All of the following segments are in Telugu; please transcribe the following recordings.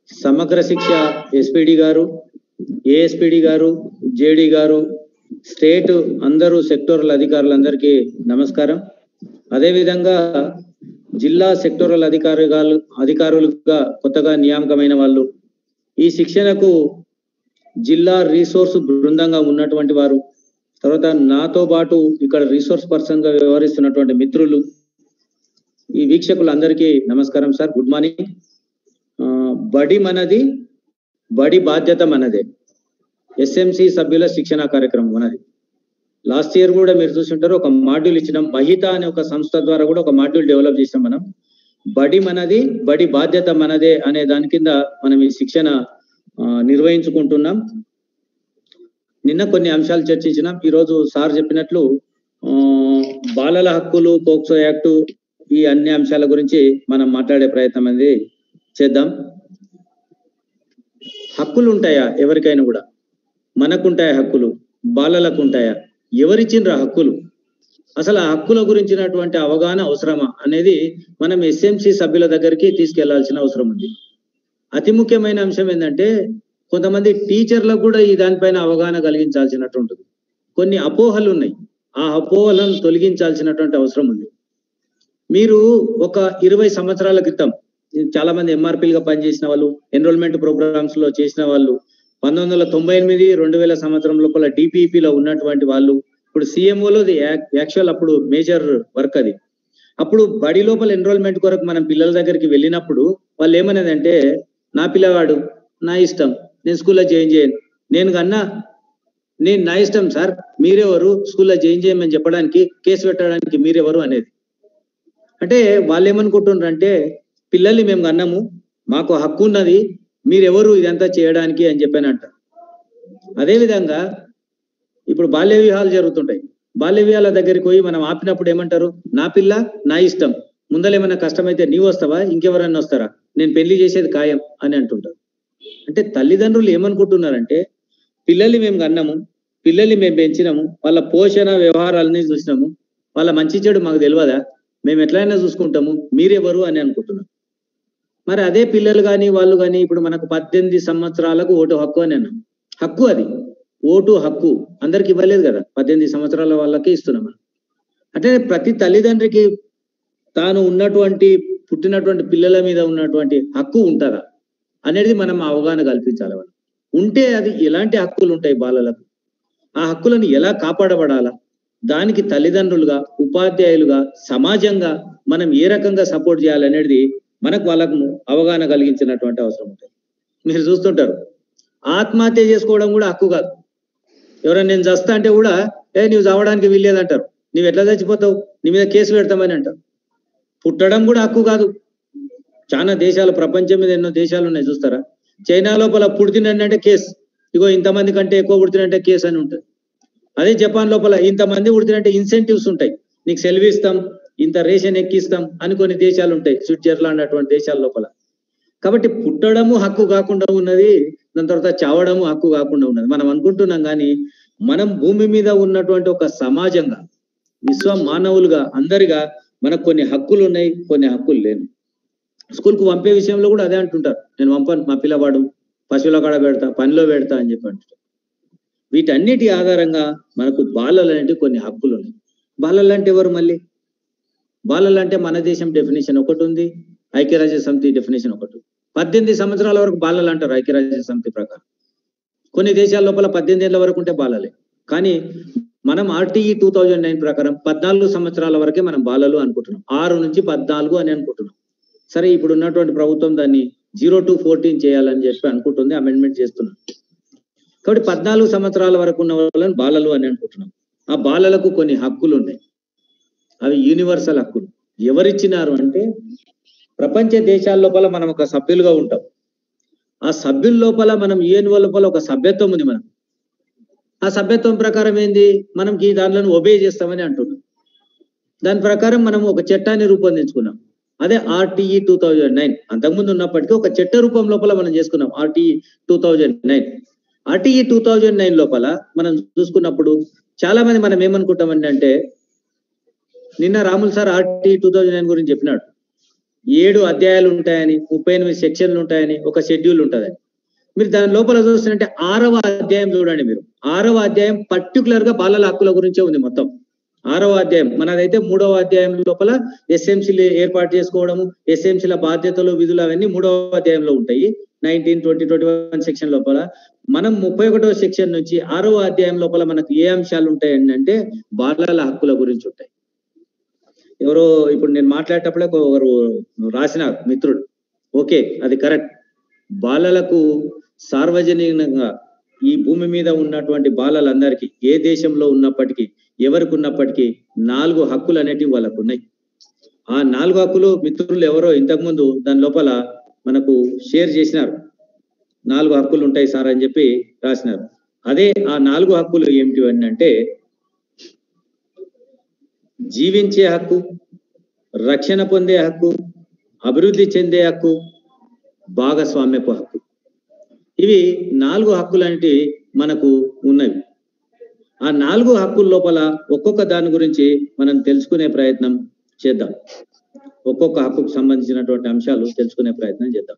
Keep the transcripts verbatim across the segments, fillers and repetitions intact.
సమగ్ర శిక్ష ఎస్పీడి గారు, ఏఎస్పీడి గారు, జేడి గారు, స్టేట్ అందరూ సెక్టోరల్ అధికారులందరికీ నమస్కారం. అదేవిధంగా జిల్లా సెక్టోరల్ అధికారులు అధికారులుగా కొత్తగా నియామకమైన వాళ్ళు, ఈ శిక్షణకు జిల్లా రీసోర్స్ బృందంగా ఉన్నటువంటి వారు, తర్వాత నాతో పాటు ఇక్కడ రీసోర్స్ పర్సన్ గా వ్యవహరిస్తున్నటువంటి మిత్రులు, ఈ వీక్షకులందరికీ నమస్కారం సార్, గుడ్ మార్నింగ్. బడి మనది, బడి బాధ్యత మనదే. ఎస్ఎంసి సభ్యుల శిక్షణ కార్యక్రమం మనది. లాస్ట్ ఇయర్ కూడా మీరు చూస్తుంటారు, ఒక మాడ్యూల్ ఇచ్చినాం. మహిత అనే ఒక సంస్థ ద్వారా కూడా ఒక మాడ్యూల్ డెవలప్ చేసాం మనం. బడి మనది, బడి బాధ్యత మనదే అనే దాని కింద మనం ఈ శిక్షణ నిర్వహించుకుంటున్నాం. నిన్న కొన్ని అంశాలు చర్చించినాం. ఈరోజు సార్ చెప్పినట్లు బాలల హక్కులు, పోక్సో యాక్టు, ఈ అన్ని అంశాల గురించి మనం మాట్లాడే ప్రయత్నం అనేది చేద్దాం. హక్కులు ఉంటాయా ఎవరికైనా కూడా? మనకుంటాయా హక్కులు? బాలలకు ఉంటాయా? ఎవరిచ్చిండ్రా హక్కులు? అసలు ఆ హక్కుల గురించినటువంటి అవగాహన అవసరమా అనేది మనం ఎస్ఎంసి సభ్యుల దగ్గరికి తీసుకెళ్లాల్సిన అవసరం ఉంది. అతి ముఖ్యమైన అంశం ఏంటంటే, కొంతమంది టీచర్లకు కూడా ఈ దానిపైన అవగాహన కలిగించాల్సినట్టు ఉంటుంది. కొన్ని అపోహలు ఉన్నాయి, ఆ అపోహలను తొలగించాల్సినటువంటి అవసరం ఉంది. మీరు ఒక ఇరవై సంవత్సరాల క్రితం చాలా మంది ఎంఆర్పీలుగా పనిచేసిన వాళ్ళు, ఎన్రోల్మెంట్ ప్రోగ్రామ్స్ లో చేసిన వాళ్ళు, పంతొమ్మిది వందల తొంభై ఎనిమిది రెండు వేల సంవత్సరం లోపల డిపిఈపిలో ఉన్నటువంటి వాళ్ళు, ఇప్పుడు సిఎంఓలో యాక్చువల్ అప్పుడు మేజర్ వర్క్ అది. అప్పుడు బడి లోపల ఎన్రోల్మెంట్ కొరకు మనం పిల్లల దగ్గరికి వెళ్ళినప్పుడు వాళ్ళు ఏమనేదంటే, నా పిల్లవాడు నా ఇష్టం, నేను స్కూల్లో జాయిన్ చేయను, నేను కన్నా నేను నా ఇష్టం సార్, మీరెవరు స్కూల్లో జాయిన్ చేయమని చెప్పడానికి, కేసు పెట్టడానికి మీరెవరు అనేది. అంటే వాళ్ళు ఏమనుకుంటున్నారు అంటే, పిల్లల్ని మేము కన్నాము, మాకు హక్కు ఉన్నది, మీరెవరు ఇదంతా చేయడానికి అని చెప్పానంట. అదేవిధంగా ఇప్పుడు బాల్య వివాహాలు జరుగుతుంటాయి. బాల్య వివాహాల దగ్గరికి పోయి మనం ఆపినప్పుడు ఏమంటారు, నా పిల్ల నా ఇష్టం, ముందలేమన్నా కష్టమైతే నీవు వస్తావా, ఇంకెవరన్నా వస్తారా, నేను పెళ్లి చేసేది ఖాయం అని అంటుంటారు. అంటే తల్లిదండ్రులు ఏమనుకుంటున్నారంటే, పిల్లల్ని మేము కన్నాము, పిల్లల్ని మేము పెంచినాము, వాళ్ళ పోషణ వ్యవహారాలని చూసినాము, వాళ్ళ మంచి చెడు మాకు తెలియదా, మేము ఎట్లయినా చూసుకుంటాము, మీరెవరు అని అనుకుంటున్నాం. మరి అదే పిల్లలు కానీ వాళ్ళు కానీ ఇప్పుడు మనకు పద్దెనిమిది సంవత్సరాలకు ఓటు హక్కు అని అన్నాం. హక్కు అది, ఓటు హక్కు అందరికి ఇవ్వలేదు కదా, పద్దెనిమిది సంవత్సరాల వాళ్ళకి ఇస్తున్నాం. అంటే ప్రతి తల్లిదండ్రికి తాను ఉన్నటువంటి పుట్టినటువంటి పిల్లల మీద ఉన్నటువంటి హక్కు ఉంటుందా అనేది మనం అవగాహన కల్పించాలి. వాళ్ళు ఉంటే అది ఎలాంటి హక్కులు ఉంటాయి బాలలకు, ఆ హక్కులను ఎలా కాపాడబడాలా, దానికి తల్లిదండ్రులుగా, ఉపాధ్యాయులుగా, సమాజంగా మనం ఏ రకంగా సపోర్ట్ చేయాలనేది మనకు వాళ్ళకు అవగాహన కలిగించినటువంటి అవసరం ఉంటుంది. మీరు చూస్తుంటారు, ఆత్మహత్య చేసుకోవడం కూడా హక్కు కాదు. ఎవరైనా నేను చస్తా అంటే కూడా, ఏ నువ్వు చావడానికి వీల్లేదంటారు, నువ్వు ఎట్లా చచ్చిపోతావు, నీ మీద కేసు పెడతామని అంటారు. పుట్టడం కూడా హక్కు కాదు. చాలా దేశాలు, ప్రపంచం మీద ఎన్నో దేశాలు ఉన్నాయి చూస్తారా, చైనా లోపల పుడుతున్నంటే కేసు, ఇగో ఇంతమంది కంటే ఎక్కువ పుడుతున్నంటే కేసు అని ఉంటుంది. అదే జపాన్ లోపల ఇంతమంది పుడుతున్నంటే ఇన్సెంటివ్స్ ఉంటాయి, నీకు సెలవు ఇస్తాం, ఇంత రేషన్ ఎక్కిస్తాం అని కొన్ని దేశాలు ఉంటాయి, స్విట్జర్లాండ్ అటువంటి దేశాల లోపల. కాబట్టి పుట్టడము హక్కు కాకుండా ఉన్నది, దాని తర్వాత చావడము హక్కు కాకుండా ఉన్నది. మనం అనుకుంటున్నాం కానీ మనం భూమి మీద ఉన్నటువంటి ఒక సమాజంగా, విశ్వ మానవులుగా, అందరిగా మనకు కొన్ని హక్కులు ఉన్నాయి, కొన్ని హక్కులు లేవు. స్కూల్కు పంపే విషయంలో కూడా అదే అంటుంటారు, నేను పంపను, మా పిల్లవాడు పశువుల కాడ పెడతా, పనిలో పెడతా అని చెప్పి అంటుంటారు. వీటన్నిటి ఆధారంగా మనకు బాలలు అనేవి కొన్ని హక్కులు ఉన్నాయి. బాలలు అంటే ఎవరు? మళ్ళీ బాలలు అంటే మన దేశం డెఫినేషన్ ఒకటి ఉంది, ఐక్యరాజ్య సమితి డెఫినేషన్ ఒకటి. పద్దెనిమిది సంవత్సరాల వరకు బాలలు అంటారు ఐక్యరాజ్య సమితి ప్రకారం. కొన్ని దేశాల లోపల పద్దెనిమిది ఏళ్ళ వరకు ఉంటే బాలలే. కానీ మనం ఆర్టీఈ టూ థౌజండ్ నైన్ ప్రకారం పద్నాలుగు సంవత్సరాల వరకే మనం బాలలు అనుకుంటున్నాం, ఆరు నుంచి పద్నాలుగు అని అనుకుంటున్నాం. సరే, ఇప్పుడు ఉన్నటువంటి ప్రభుత్వం దాన్ని జీరో టు ఫోర్టీన్ చేయాలని చెప్పి అనుకుంటుంది, అమెండ్మెంట్ చేస్తున్నాం. కాబట్టి పద్నాలుగు సంవత్సరాల వరకు ఉన్న వాళ్ళని బాలలు అని అనుకుంటున్నాం. ఆ బాలలకు కొన్ని హక్కులు ఉన్నాయి, అవి యూనివర్సల్ హక్కులు. ఎవరిచ్చినారు అంటే, ప్రపంచ దేశాల లోపల మనం ఒక సభ్యులుగా ఉంటాం. ఆ సభ్యుల లోపల మనం యూఎన్ఓ లోపల ఒక సభ్యత్వం ఉంది. మనం ఆ సభ్యత్వం ప్రకారం ఏంది, మనం ఈ దానిలను ఒబే చేస్తామని అంటున్నాం. దాని ప్రకారం మనం ఒక చట్టాన్ని రూపొందించుకున్నాం, అదే ఆర్టీఈ టూ థౌజండ్ నైన్. అంతకుముందు ఉన్నప్పటికీ ఒక చట్ట రూపం లోపల మనం చేసుకున్నాం RTE two thousand nine. RTE two thousand nine లోపల మనం చూసుకున్నప్పుడు చాలా మంది మనం ఏమనుకుంటామంటే, నిన్న Ramul sir RTE two thousand nine గురించి చెప్పినాడు, ఏడు అధ్యాయాలు ఉంటాయని, ముప్పై ఎనిమిది సెక్షన్లు ఉంటాయని, ఒక షెడ్యూల్ ఉంటుందని. మీరు దాని లోపల చూస్తుంటే ఆరవ అధ్యాయం చూడండి. మీరు ఆరవ అధ్యాయం పర్టికులర్ గా బాలల హక్కుల గురించే ఉంది మొత్తం. ఆరవ అధ్యాయం మనదైతే మూడవ అధ్యాయం లోపల ఎస్ఎంసీలు ఏర్పాటు చేసుకోవడము, ఎస్ఎంసీల బాధ్యతలు, విధులు అవన్నీ మూడవ అధ్యాయంలో ఉంటాయి. Nineteen twenty twenty one section లోపల. మనం ముప్పై ఒకటవ సెక్షన్ నుంచి ఆరవ అధ్యాయం లోపల మనకు ఏ అంశాలు ఉంటాయి అంటే బాలల హక్కుల గురించి ఉంటాయి. ఎవరో ఇప్పుడు నేను మాట్లాడేటప్పుడే ఒకరు రాసినారు మిత్రుడు, ఓకే అది కరెక్ట్. బాలలకు సార్వజనికంగా ఈ భూమి మీద ఉన్నటువంటి బాలలందరికీ ఏ దేశంలో ఉన్నప్పటికీ, ఎవరికి ఉన్నప్పటికీ నాలుగు హక్కులు అనేటివి వాళ్ళకు ఉన్నాయి. ఆ నాలుగు హక్కులు మిత్రులు ఎవరో ఇంతకుముందు దాని లోపల మనకు షేర్ చేసినారు. నాలుగు హక్కులు ఉంటాయి సార్ అని చెప్పి రాసినారు. అదే ఆ నాలుగు హక్కులు ఏమిటి అంటే జీవించే హక్కు, రక్షణ పొందే హక్కు, అభివృద్ధి చెందే హక్కు, భాగస్వామ్యపు హక్కు. ఇవి నాలుగు హక్కులు అనేటివి మనకు ఉన్నవి. ఆ నాలుగు హక్కుల లోపల ఒక్కొక్క దాని గురించి మనం తెలుసుకునే ప్రయత్నం చేద్దాం. ఒక్కొక్క హక్కుకు సంబంధించినటువంటి అంశాలు తెలుసుకునే ప్రయత్నం చేద్దాం.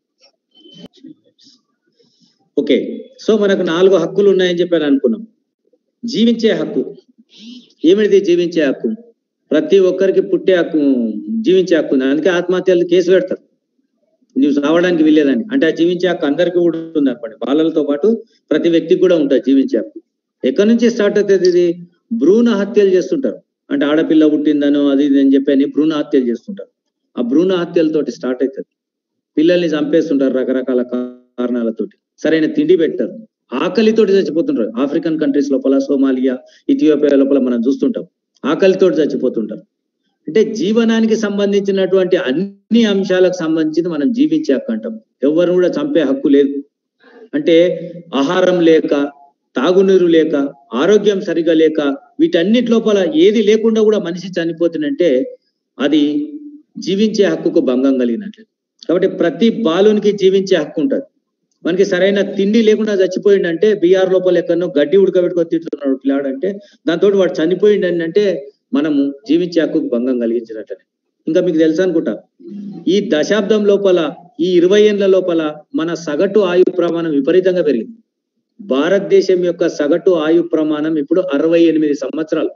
ఓకే, సో మనకు నాలుగు హక్కులు ఉన్నాయని చెప్పి అనుకున్నాం. జీవించే హక్కు ఏమిటిది? జీవించే హక్కు ప్రతి ఒక్కరికి పుట్టే హక్కు, జీవించే హక్కు ఉంది. అందుకే ఆత్మహత్యలు కేసు పెడతారు, నువ్వు చావడానికి వీల్లేదని. అంటే ఆ జీవించే హక్కు అందరికీ కూడా ఉంది అనుకోండి. బాలలతో పాటు ప్రతి వ్యక్తికి కూడా ఉంటుంది జీవించే హక్కు. ఎక్కడి నుంచి స్టార్ట్ అవుతుంది ఇది? భ్రూణ హత్యలు చేస్తుంటారు. అంటే ఆడపిల్ల పుట్టిందనో అది ఇది అని చెప్పి అని భ్రూణ హత్యలు చేస్తుంటారు. ఆ భ్రూణ హత్యలతోటి స్టార్ట్ అవుతుంది. పిల్లల్ని చంపేస్తుంటారు రకరకాల కారణాలతోటి. సరైన తిండి పెట్టారు, ఆకలితోటి చచ్చిపోతుంటారు. ఆఫ్రికన్ కంట్రీస్ లోపల, సోమాలియా, ఇథియోపియా లోపల మనం చూస్తుంటాం ఆకలితోటి చచ్చిపోతుంటారు. అంటే జీవనానికి సంబంధించినటువంటి అన్ని అంశాలకు సంబంధించి మనం జీవించే హక్కు అంటాం. ఎవరు కూడా చంపే హక్కు లేదు. అంటే ఆహారం లేక, తాగునీరు లేక, ఆరోగ్యం సరిగా లేక, వీటన్నిటి లోపల ఏది లేకుండా కూడా మనిషి చనిపోతుందంటే అది జీవించే హక్కుకు భంగం కలిగినట్లు. కాబట్టి ప్రతి బాలునికి జీవించే హక్కు ఉంటుంది. మనకి సరైన తిండి లేకుండా చచ్చిపోయిండంటే బీఆర్ లోపల ఎక్కడో గడ్డి ఉడకబెట్టుకొని తింటున్నాడు పిల్లాడంటే దాంతో వాడు చనిపోయిండని అంటే మనము జీవించే హక్కుకు భంగం కలిగించినట్లనే. ఇంకా మీకు తెలుసు అనుకుంటా, ఈ దశాబ్దం లోపల, ఈ ఇరవై ఏళ్ళ లోపల మన సగటు ఆయు ప్రమాణం విపరీతంగా పెరిగింది. భారతదేశం యొక్క సగటు ఆయు ప్రమాణం ఇప్పుడు అరవై ఎనిమిది సంవత్సరాలు.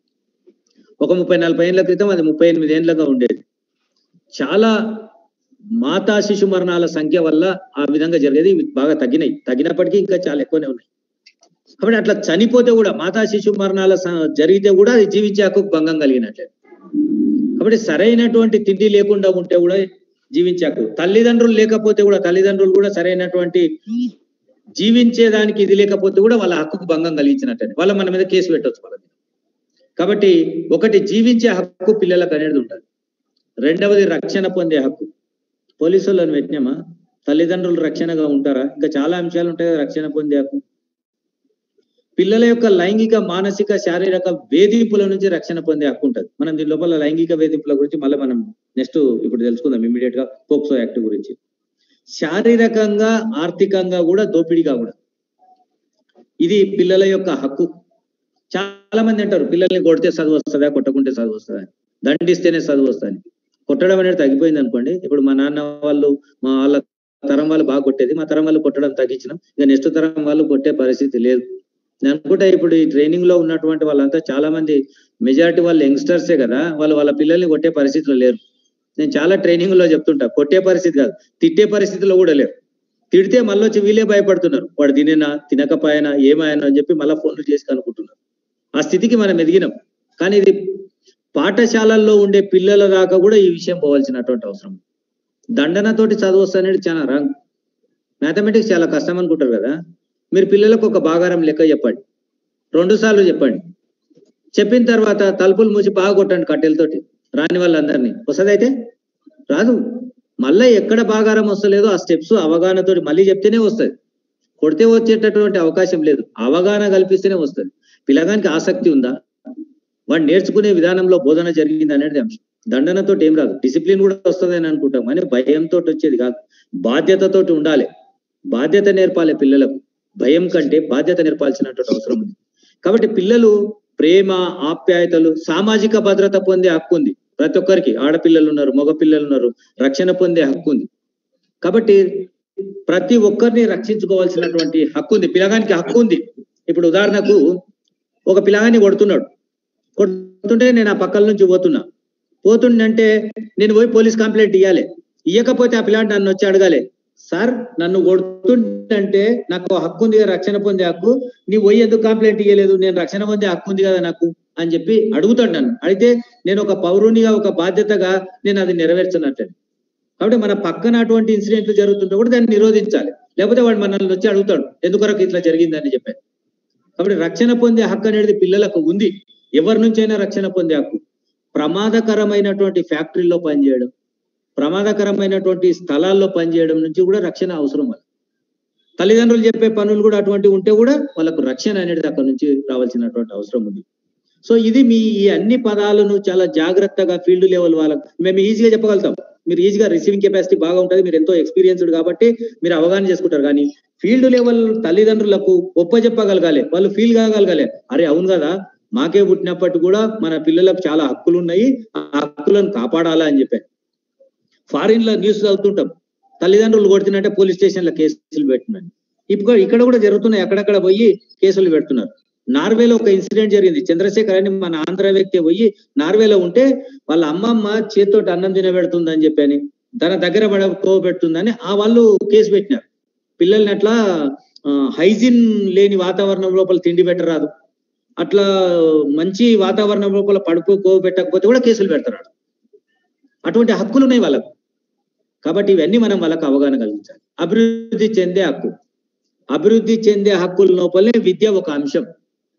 ఒక ముప్పై నలభై ఏళ్ల క్రితం అది ముప్పై ఎనిమిది ఏళ్ళగా ఉండేది. చాలా మాతా శిశు మరణాల సంఖ్య వల్ల ఆ విధంగా జరిగేది. బాగా తగ్గినాయి, తగ్గినప్పటికీ ఇంకా చాలా ఎక్కువనే ఉన్నాయి. కాబట్టి అట్లా చనిపోతే కూడా, మాతా శిశు మరణాల జరిగితే కూడా అది జీవించే హక్కుకు భంగం కలిగినట్లే. కాబట్టి సరైనటువంటి తిండి లేకుండా ఉంటే కూడా జీవించే హక్కు. తల్లిదండ్రులు లేకపోతే కూడా, తల్లిదండ్రులు కూడా సరైనటువంటి జీవించేదానికి ఇది లేకపోతే కూడా వాళ్ళ హక్కుకు భంగం కలిగించినట్టే. వాళ్ళ మన మీద కేసు పెట్టవచ్చు వాళ్ళ మీద. కాబట్టి ఒకటి జీవించే హక్కు పిల్లలకు అనేది ఉంటుంది. రెండవది రక్షణ పొందే హక్కు. పోలీసు వాళ్ళని పెట్టినామా, తల్లిదండ్రులు రక్షణగా ఉంటారా? ఇంకా చాలా అంశాలు ఉంటాయి కదా రక్షణ పొందే హక్కు. పిల్లల యొక్క లైంగిక, మానసిక, శారీరక వేధింపుల నుంచి రక్షణ పొందే హక్కు ఉంటుంది. మనం దీని లోపల లైంగిక వేధింపుల గురించి మళ్ళీ మనం నెక్స్ట్ ఇప్పుడు తెలుసుకుందాం ఇమీడియట్ గా, పోక్సో యాక్ట్ గురించి. శారీరకంగా, ఆర్థికంగా కూడా దోపిడీగా కూడా ఇది పిల్లల యొక్క హక్కు. చాలా మంది అంటారు పిల్లల్ని కొడితే చదువు వస్తుందా, కొట్టకుంటే చదువు వస్తుందా, దండిస్తేనే చదువు వస్తుంది. కొట్టడం అనేది తగ్గిపోయింది అనుకోండి. ఇప్పుడు మా నాన్న వాళ్ళు, మా వాళ్ళ తరం వాళ్ళు బాగా కొట్టేది, మా తరం వాళ్ళు కొట్టడం తగ్గించినాం. ఇక నెక్స్ట్ తరం వాళ్ళు కొట్టే పరిస్థితి లేదు. నేను అనుకుంటా ఇప్పుడు ఈ ట్రైనింగ్ లో ఉన్నటువంటి వాళ్ళంతా చాలా మంది, మెజారిటీ వాళ్ళు యంగ్స్టర్సే కదా, వాళ్ళు వాళ్ళ పిల్లల్ని కొట్టే పరిస్థితిలో లేరు. నేను చాలా ట్రైనింగ్ లో చెప్తుంటా, కొట్టే పరిస్థితి కాదు, తిట్టే పరిస్థితిలో కూడా లేరు. తిడితే మళ్ళీ వచ్చి వీళ్ళే భయపడుతున్నారు, వాడు తినేనా తినకపోయినా ఏమైనా అని చెప్పి మళ్ళీ ఫోన్లు చేసి కనుక్కుంటున్నారు. ఆ స్థితికి మనం ఎదిగినాం. కానీ ఇది పాఠశాలల్లో ఉండే పిల్లల దాకా కూడా ఈ విషయం పోవాల్సినటువంటి అవసరం. దండనతోటి చదువు వస్తనేది చాలా రాంగ్. మ్యాథమెటిక్స్ చాలా కష్టం అనుకుంటారు కదా. మీరు పిల్లలకు ఒక భాగారం లెక్క చెప్పండి, రెండు సార్లు చెప్పండి. చెప్పిన తర్వాత తలుపులు మూసి బాగా కొట్టండి కట్టెలతోటి, రాని వాళ్ళందరినీ. వస్తుందైతే రాదు. మళ్ళీ ఎక్కడ భాగారం వస్తలేదో ఆ స్టెప్స్ అవగాహనతోటి మళ్ళీ చెప్తేనే వస్తుంది. కొడితే వచ్చేటటువంటి అవకాశం లేదు, అవగాహన కల్పిస్తేనే వస్తుంది. పిల్లగానికి ఆసక్తి ఉందా, వాడు నేర్చుకునే విధానంలో బోధన జరిగింది అనేది అంశం. దండనతో ఏం రాదు, డిసిప్లిన్ కూడా వస్తుంది అని అనుకుంటాం, కానీ భయంతో వచ్చేది కాదు. బాధ్యతతోటి ఉండాలి, బాధ్యత నేర్పాలి పిల్లలకు. భయం కంటే బాధ్యత నేర్పాల్సినటువంటి అవసరం ఉంది. కాబట్టి పిల్లలు ప్రేమ, ఆప్యాయతలు, సామాజిక భద్రత పొందే హక్కు ఉంది. ప్రతి ఒక్కరికి ఆడపిల్లలు ఉన్నారు, మగ పిల్లలు ఉన్నారు, రక్షణ పొందే హక్కు ఉంది. కాబట్టి ప్రతి ఒక్కరిని రక్షించుకోవాల్సినటువంటి హక్కు ఉంది, పిల్లగానికి హక్కు ఉంది. ఇప్పుడు ఉదాహరణకు ఒక పిల్లగాన్ని కొడుతున్నాడు, కొడుతుంటే నేను ఆ పక్కల నుంచి పోతున్నా, పోతుండంటే నేను పోయి పోలీస్ కంప్లైంట్ ఇవ్వాలి. ఇవ్వకపోతే ఆ పిల్లాడు నన్ను వచ్చి అడగాలి, సార్ నన్ను కొడుతుంటే నాకు హక్కు ఉంది కదా, రక్షణ పొందే హక్కు, నీ పోయి ఎందుకు కంప్లైంట్ ఇవ్వలేదు, నేను రక్షణ పొందే హక్కు ఉంది కదా నాకు అని చెప్పి అడుగుతాడు నన్ను. అయితే నేను ఒక పౌరునిగా ఒక బాధ్యతగా నేను అది నెరవేర్చనట్టు. కాబట్టి మన పక్కన అటువంటి ఇన్సిడెంట్లు జరుగుతుంటే కూడా దాన్ని నిరోధించాలి, లేకపోతే వాడు మనల్ని వచ్చి అడుగుతాడు ఎందుకొరకు ఇట్లా జరిగిందని చెప్పారు. కాబట్టి రక్షణ పొందే హక్కు అనేది పిల్లలకు ఉంది, ఎవరి నుంచైనా రక్షణ పొందే హక్కు. ప్రమాదకరమైనటువంటి ఫ్యాక్టరీలో పనిచేయడం, ప్రమాదకరమైనటువంటి స్థలాల్లో పనిచేయడం నుంచి కూడా రక్షణ అవసరం. వాళ్ళ తల్లిదండ్రులు చెప్పే పనులు కూడా అటువంటి ఉంటే కూడా వాళ్ళకు రక్షణ అనేది అక్కడ నుంచి రావాల్సినటువంటి అవసరం ఉంది. సో ఇది మీ ఈ అన్ని పదాలను చాలా జాగ్రత్తగా ఫీల్డ్ లెవెల్ వాళ్ళకు మేము ఈజీగా చెప్పగలుగుతాం, మీరు ఈజీగా రిసీవింగ్ కెపాసిటీ బాగా ఉంటుంది, మీరు ఎంతో ఎక్స్పీరియన్స్డ్ కాబట్టి మీరు అవగాహన చేసుకుంటారు. కానీ ఫీల్డ్ లెవెల్ తల్లిదండ్రులకు ఒప్పజెప్పగలగాలి, వాళ్ళు ఫీల్ కాగలగాలి, అరే అవును కదా మాకే పుట్టినప్పటి కూడా మన పిల్లలకు చాలా హక్కులు ఉన్నాయి, ఆ హక్కులను కాపాడాలా అని చెప్పారు. ఫారిన్ లో న్యూస్ చదువుతుంటాం, తల్లిదండ్రులు కొడుతున్నట్టే పోలీస్ స్టేషన్ల కేసులు పెడుతున్నారు. ఇప్పుడు ఇక్కడ కూడా జరుగుతున్నాయి, అక్కడక్కడ పోయి కేసులు పెడుతున్నారు. నార్వేలో ఒక ఇన్సిడెంట్ జరిగింది, చంద్రశేఖర్ అని మన ఆంధ్ర వ్యక్తి పోయి నార్వేలో ఉంటే వాళ్ళ అమ్మమ్మ చేతితోటి అన్నం తినబెడుతుందని చెప్పని, తన దగ్గర పడకోబెడుతుందని ఆ వాళ్ళు కేసు పెట్టినారు. పిల్లల్ని అట్లా హైజీన్ లేని వాతావరణం లోపల తిండి పెట్టరాదు, అట్లా మంచి వాతావరణం లోపల పడుకోబెట్టకపోతే కూడా కేసులు పెడతారు. అటువంటి హక్కులు ఉన్నాయి వాళ్ళకు. కాబట్టి ఇవన్నీ మనం వాళ్ళకు అవగాహన కలిగించాలి. అభివృద్ధి చెందే హక్కు, అభివృద్ధి చెందే హక్కుల లోపలే విద్య ఒక అంశం.